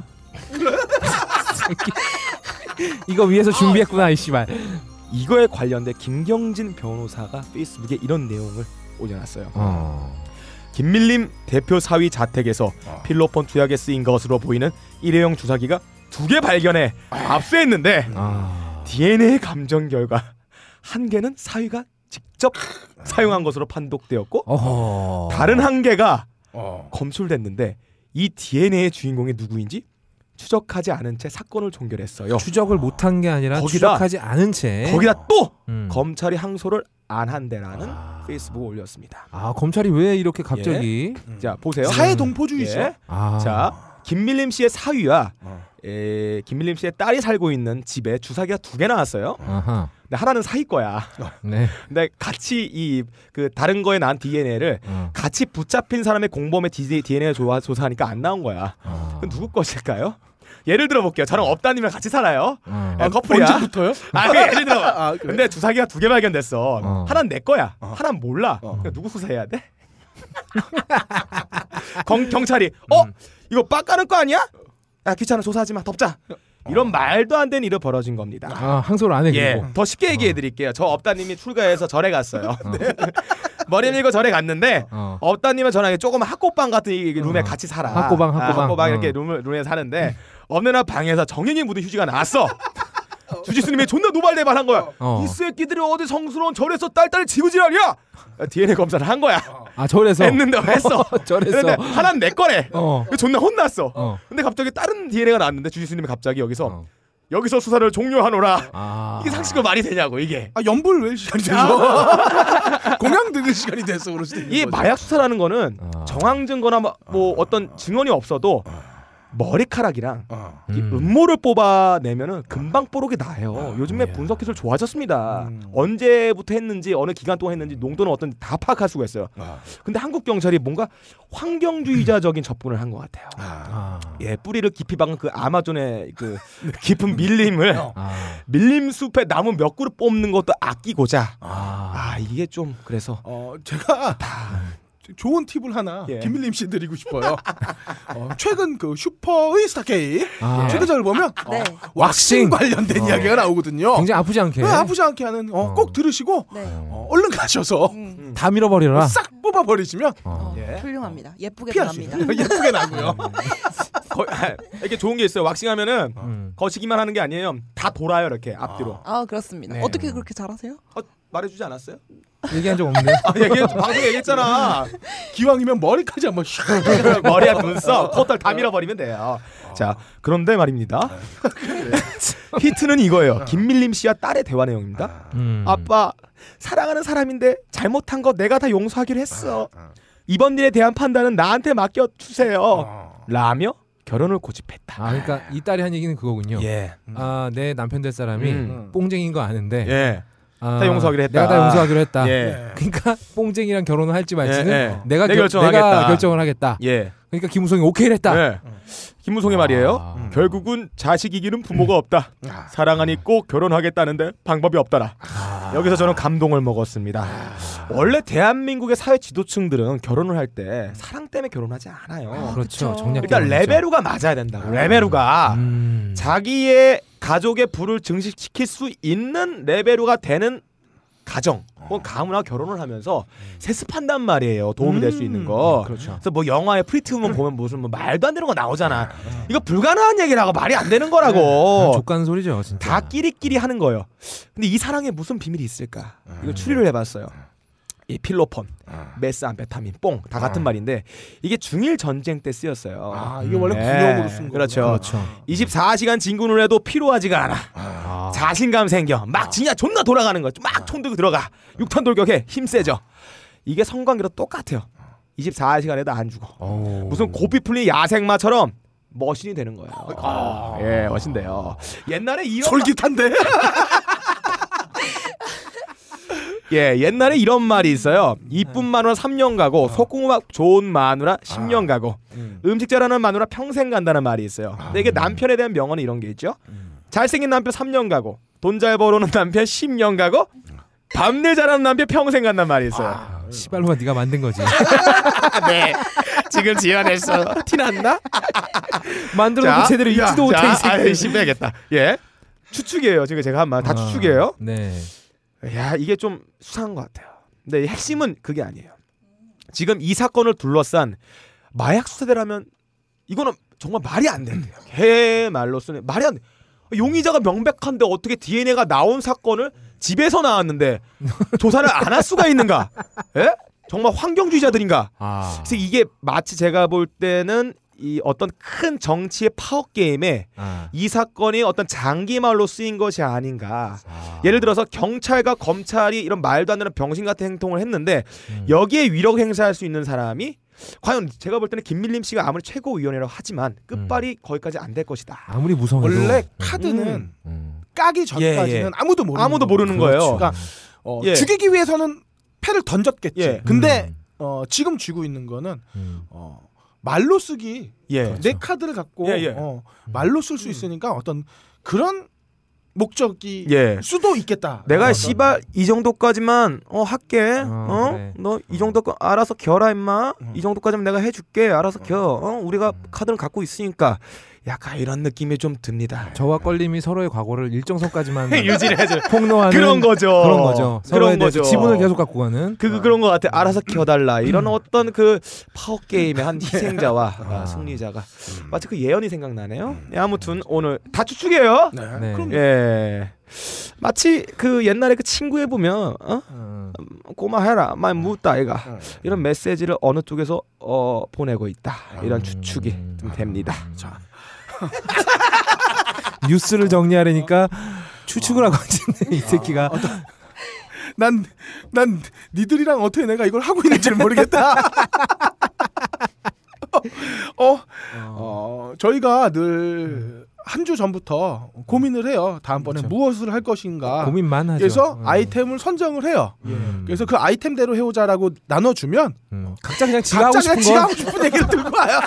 이거 위해서 준비했구나 이 씨발. 이거에 관련된 김경진 변호사가 페이스북에 이런 내용을 올려놨어요. 김밀림 대표 사위 자택에서 필로폰 투약에 쓰인 것으로 보이는 일회용 주사기가 2개 발견해 압수했는데 DNA 감정 결과 1개는 사위가 직접 사용한 것으로 판독되었고 다른 1개가 검출됐는데 이 DNA의 주인공이 누구인지 추적하지 않은 채 사건을 종결했어요. 추적을 못한 게 아니라 추적하지 않은 채 거기다 또 검찰이 항소를 안 한대라는 페이스북을 올렸습니다. 검찰이 왜 이렇게 갑자기 자 보세요. 사회 동포주의죠. 자 김밀림 씨의 사위와 김밀림 씨의 딸이 살고 있는 집에 주사기가 2개 나왔어요. 근데 하나는 사위 거야. 네. 근데 같이 그 다른 거에 난 DNA를 같이 붙잡힌 사람의 공범의 DNA를 조사하니까 안 나온 거야. 그럼 누구 것일까요? 예를 들어 볼게요. 저랑 업다님이랑 같이 살아요. 커플이야. 언제부터요? 예를 들어. 그래. 근데 주사기가 2개 발견됐어. 하나는 내 거야. 하나는 몰라. 누구 수사해야 돼? 경찰이 이거 빡가는 거 아니야? 귀찮아 조사하지 마. 덮자. 이런 말도 안 되는 일이 벌어진 겁니다. 항소를 안 해. 더 쉽게 얘기해 드릴게요. 저 업다님이 출가해서 절에 갔어요. 머리 밀고 절에 갔는데 업다님은 저랑 조그만 학고방 같은 룸에 같이 살아. 학고방 이렇게 룸에 사는데 어느 날 방에서 정행이 묻은 휴지가 나왔어. 주지스님이 존나 노발대발한 거야. 이 새끼들이 어디 성스러운 절에서 딸딸 지우지랄이야. DNA 검사를 한 거야. 절에서 했는데 했어. 절에서. 근데 하나는 내 거래. 존나 혼났어. 근데 갑자기 다른 DNA가 나왔는데 주지스님이 갑자기 여기서 수사를 종료하노라. 이게 상식으로 말이 되냐고 이게. 연불 왜 시간이 돼서 공양 드는 시간이 돼서 그럴 수도 있는 이 거죠. 마약 수사라는 거는 정황 증거나 뭐 어떤 증언이 없어도 머리카락이랑 이 음모를 뽑아내면은 금방 뽀록이 나요. 요즘에 분석 기술 좋아졌습니다. 언제부터 했는지 어느 기간 동안 했는지 농도는 어떤지 다 파악할 수가 있어요. 근데 한국 경찰이 뭔가 환경주의자적인 접근을 한 것 같아요. 뿌리를 깊이 박은 그 아마존의 그 깊은 밀림을 밀림 숲에 나무 몇 그루 뽑는 것도 아끼고자 이게 좀 그래서 제가 좋은 팁을 하나 김밀림 씨 드리고 싶어요. 최근 그 슈퍼의 스타K 최근작을 보면 왁싱 관련된 이야기가 나오거든요. 굉장히 아프지 않게. 아프지 않게 하는 꼭 들으시고 얼른 가셔서 다 밀어버리라. 싹 뽑아버리시면 훌륭합니다. 예쁘게 피하시죠. 나갑니다. 예쁘게 나고요. 이게 좋은 게 있어요. 왁싱하면은 거시기만 하는 게 아니에요. 다 돌아요 이렇게 앞뒤로. 그렇습니다. 어떻게 그렇게 잘하세요? 말해주지 않았어요? 얘기한 적 없는데. 방송에 얘기했잖아. 기왕이면 머리까지 한번 슉 머리에 눈썹, 코털 다 밀어버리면 돼요. 자, 그런데 말입니다. 히트는 이거예요. 김밀림 씨와 딸의 대화 내용입니다. 아빠, 사랑하는 사람인데 잘못한 거 내가 다 용서하기로 했어. 이번 일에 대한 판단은 나한테 맡겨주세요. 라며 결혼을 고집했다. 그러니까 이 딸이 한 얘기는 그거군요. 내 남편 될 사람이 뽕쟁이인 거 아는데 다 용서하기로 했다. 내가 다 용서하기로 했다. 그러니까 뽕쟁이랑 결혼을 할지 말지는 내가 결정을 하겠다. 그러니까 김무성이 오케이를 했다. 김무성의 말이에요. 결국은 자식이기는 부모가 없다. 사랑하니 꼭 결혼하겠다는데 방법이 없더라. 여기서 저는 감동을 먹었습니다. 원래 대한민국의 사회 지도층들은 결혼을 할 때 사랑 때문에 결혼하지 않아요. 그렇죠. 정략 일단 레베루가 맞아야 된다. 레베루가 자기의 가족의 부를 증식시킬 수 있는 레벨로가 되는 가정 혹은 가문하고 결혼을 하면서 세습한단 말이에요. 도움이 될 수 있는 거. 그렇죠. 그래서 뭐 영화의 프리티 우먼 보면 무슨 뭐 말도 안 되는 거 나오잖아. 이거 불가능한 얘기라고 말이 안 되는 거라고. 족간 소리죠, 진짜. 다 끼리끼리 하는 거예요. 근데 이 사랑에 무슨 비밀이 있을까? 이거 추리를 해봤어요. 이 필로폰, 메스암페타민, 뽕 다 같은 말인데 이게 중일 전쟁 때 쓰였어요. 아, 이게 원래 군용으로 쓴 거. 그렇죠. 24시간 진군을 해도 피로하지가 않아. 자신감 생겨. 막 진짜 존나 돌아가는 거. 막 총 들고 들어가. 6턴 돌격해. 힘 세져. 이게 성관계로 똑같아요. 24시간에도 안 죽어. 무슨 고삐 풀린 야생마처럼 머신이 되는 거예요. 예, 멋인데요. 옛날에 이런 솔깃한데. 예, 옛날에 이런 말이 있어요. 이쁜 마누라 3년 가고 속궁합 좋은 마누라 10년 가고 음식 잘하는 마누라 평생 간다는 말이 있어요. 근데 이게 남편에 대한 명언이 이런 게 있죠. 잘생긴 남편 3년 가고 돈 잘 벌어오는 남편 10년 가고 밤일 잘하는 남편 평생 간다는 말이 있어요. 시발로만 네가 만든 거지. 네, 지금 지어냈어. 티났나? 만들어도 제대로 읽지도 못해 이 새끼. 아, 신배겠다. 예, 추측이에요. 지금 제가 한 말 다 추측이에요. 네. 야, 이게 좀 수상한 것 같아요. 근데 핵심은 그게 아니에요. 지금 이 사건을 둘러싼 마약 수사대라면 이거는 정말 말이 안 된대요. 개말로서는 말이 안 돼. 용의자가 명백한데 어떻게 DNA가 나온 사건을 집에서 나왔는데 조사를 안 할 수가 있는가? 예? 정말 환경주의자들인가? 그래서 이게 마치 제가 볼 때는 이 어떤 큰 정치의 파워 게임에 이 사건이 어떤 장기말로 쓰인 것이 아닌가. 예를 들어서 경찰과 검찰이 이런 말도 안 되는 병신 같은 행동을 했는데 여기에 위력 행사할 수 있는 사람이 과연 제가 볼 때는 김밀림 씨가 아무리 최고위원이라고 하지만 끝발이 거기까지 안 될 것이다. 아무리 무성해도 원래 카드는 까기 전까지는 아무도 모르는 거예요. 그러니까 예. 죽이기 위해서는 패를 던졌겠지. 예. 근데 지금 쥐고 있는 거는 말로 쓰기. 예. 내 카드를 갖고 말로 쓸 수 있으니까 어떤 그런 목적이 예. 수도 있겠다. 내가 씨발 이 정도까지만 할게. 그래. 너 이 정도 알아서 겨라 임마. 이 정도까지만 내가 해줄게. 알아서 겨. 우리가 카드를 갖고 있으니까. 약간 이런 느낌이 좀 듭니다. 저와 껄림이 서로의 과거를 일정선까지만 유지를 해줘. 폭로하는 그런 거죠. 그런 거죠. 서로에 그런 대해서 거죠. 지분을 계속 갖고 가는. 그런 거 같아. 알아서 키워달라. 이런 어떤 그 파워 게임의 한 희생자와 승리자가 마치 그 예언이 생각나네요. 예, 아무튼 오늘 다 추측이에요. 네. 그럼 예. 마치 그 옛날에 그 친구에 보면 꼬마 해라 많이 묻다 아이가 이런 메시지를 어느 쪽에서 보내고 있다. 이런 추측이 좀 됩니다. 자. 뉴스를 정리하려니까 추측을 하고 있네 이 새끼가. 난 니들이랑 어떻게 내가 이걸 하고 있는지를 모르겠다. 저희가 늘 한 주 전부터 고민을 해요. 다음번에 그렇죠. 무엇을 할 것인가. 고민만 하죠. 그래서 아이템을 선정을 해요. 그래서 그 아이템대로 해오자라고 나눠주면 각자 그냥 지가 하고 싶은 거. 하고 싶은 얘기를 들고 와요.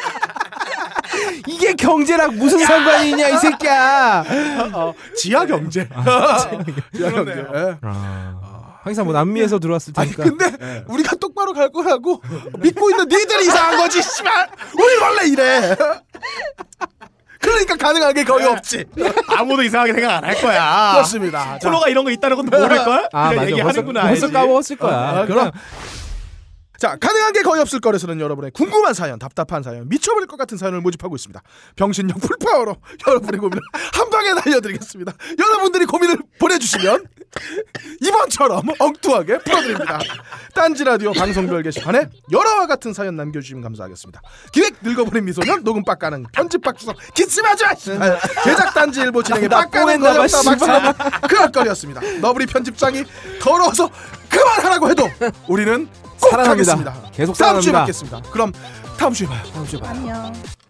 이게 경제랑 무슨 상관이 있냐 이 새끼야. 지하 경제. 지하 경제. 예. 항상 뭐 남미에서 들어왔을 아니 테니까. 근데 우리가 똑바로 갈 거라고 믿고 있는 니들이 이상한 거지. 씨발. 우리 원래 이래. 그러니까 가능한 게 거의 없지. 아무도 이상하게 생각 안 할 거야. 그렇습니다. 자, 프로가 이런 거 있다는 것도 모를걸? 맞아. 얘기하는구나. 벌써 까먹었을 거야. 그럼 자, 가능한 게 거의 없을 거래서는 여러분의 궁금한 사연, 답답한 사연, 미쳐버릴 것 같은 사연을 모집하고 있습니다. 병신력 풀파워로 여러분의 고민을 한 방에 날려드리겠습니다. 여러분들이 고민을 보내주시면 이번처럼 엉뚱하게 풀어드립니다. 딴지라디오 방송별 게시판에 열화와 같은 사연 남겨주시면 감사하겠습니다. 기획 늙어버린 미소년, 녹음 빡가는 편집 박수성 기침하지 마! 제작 딴지일보 진행에 빡가는 거였다 막상 그럴 거였습니다. 너브리 편집장이 더러워서 그만하라고 해도 우리는 꼭 사랑합니다. 하겠습니다. 계속 다음 주에 사랑합니다. 뵙겠습니다. 그럼 다음 주에 봐요. 안녕.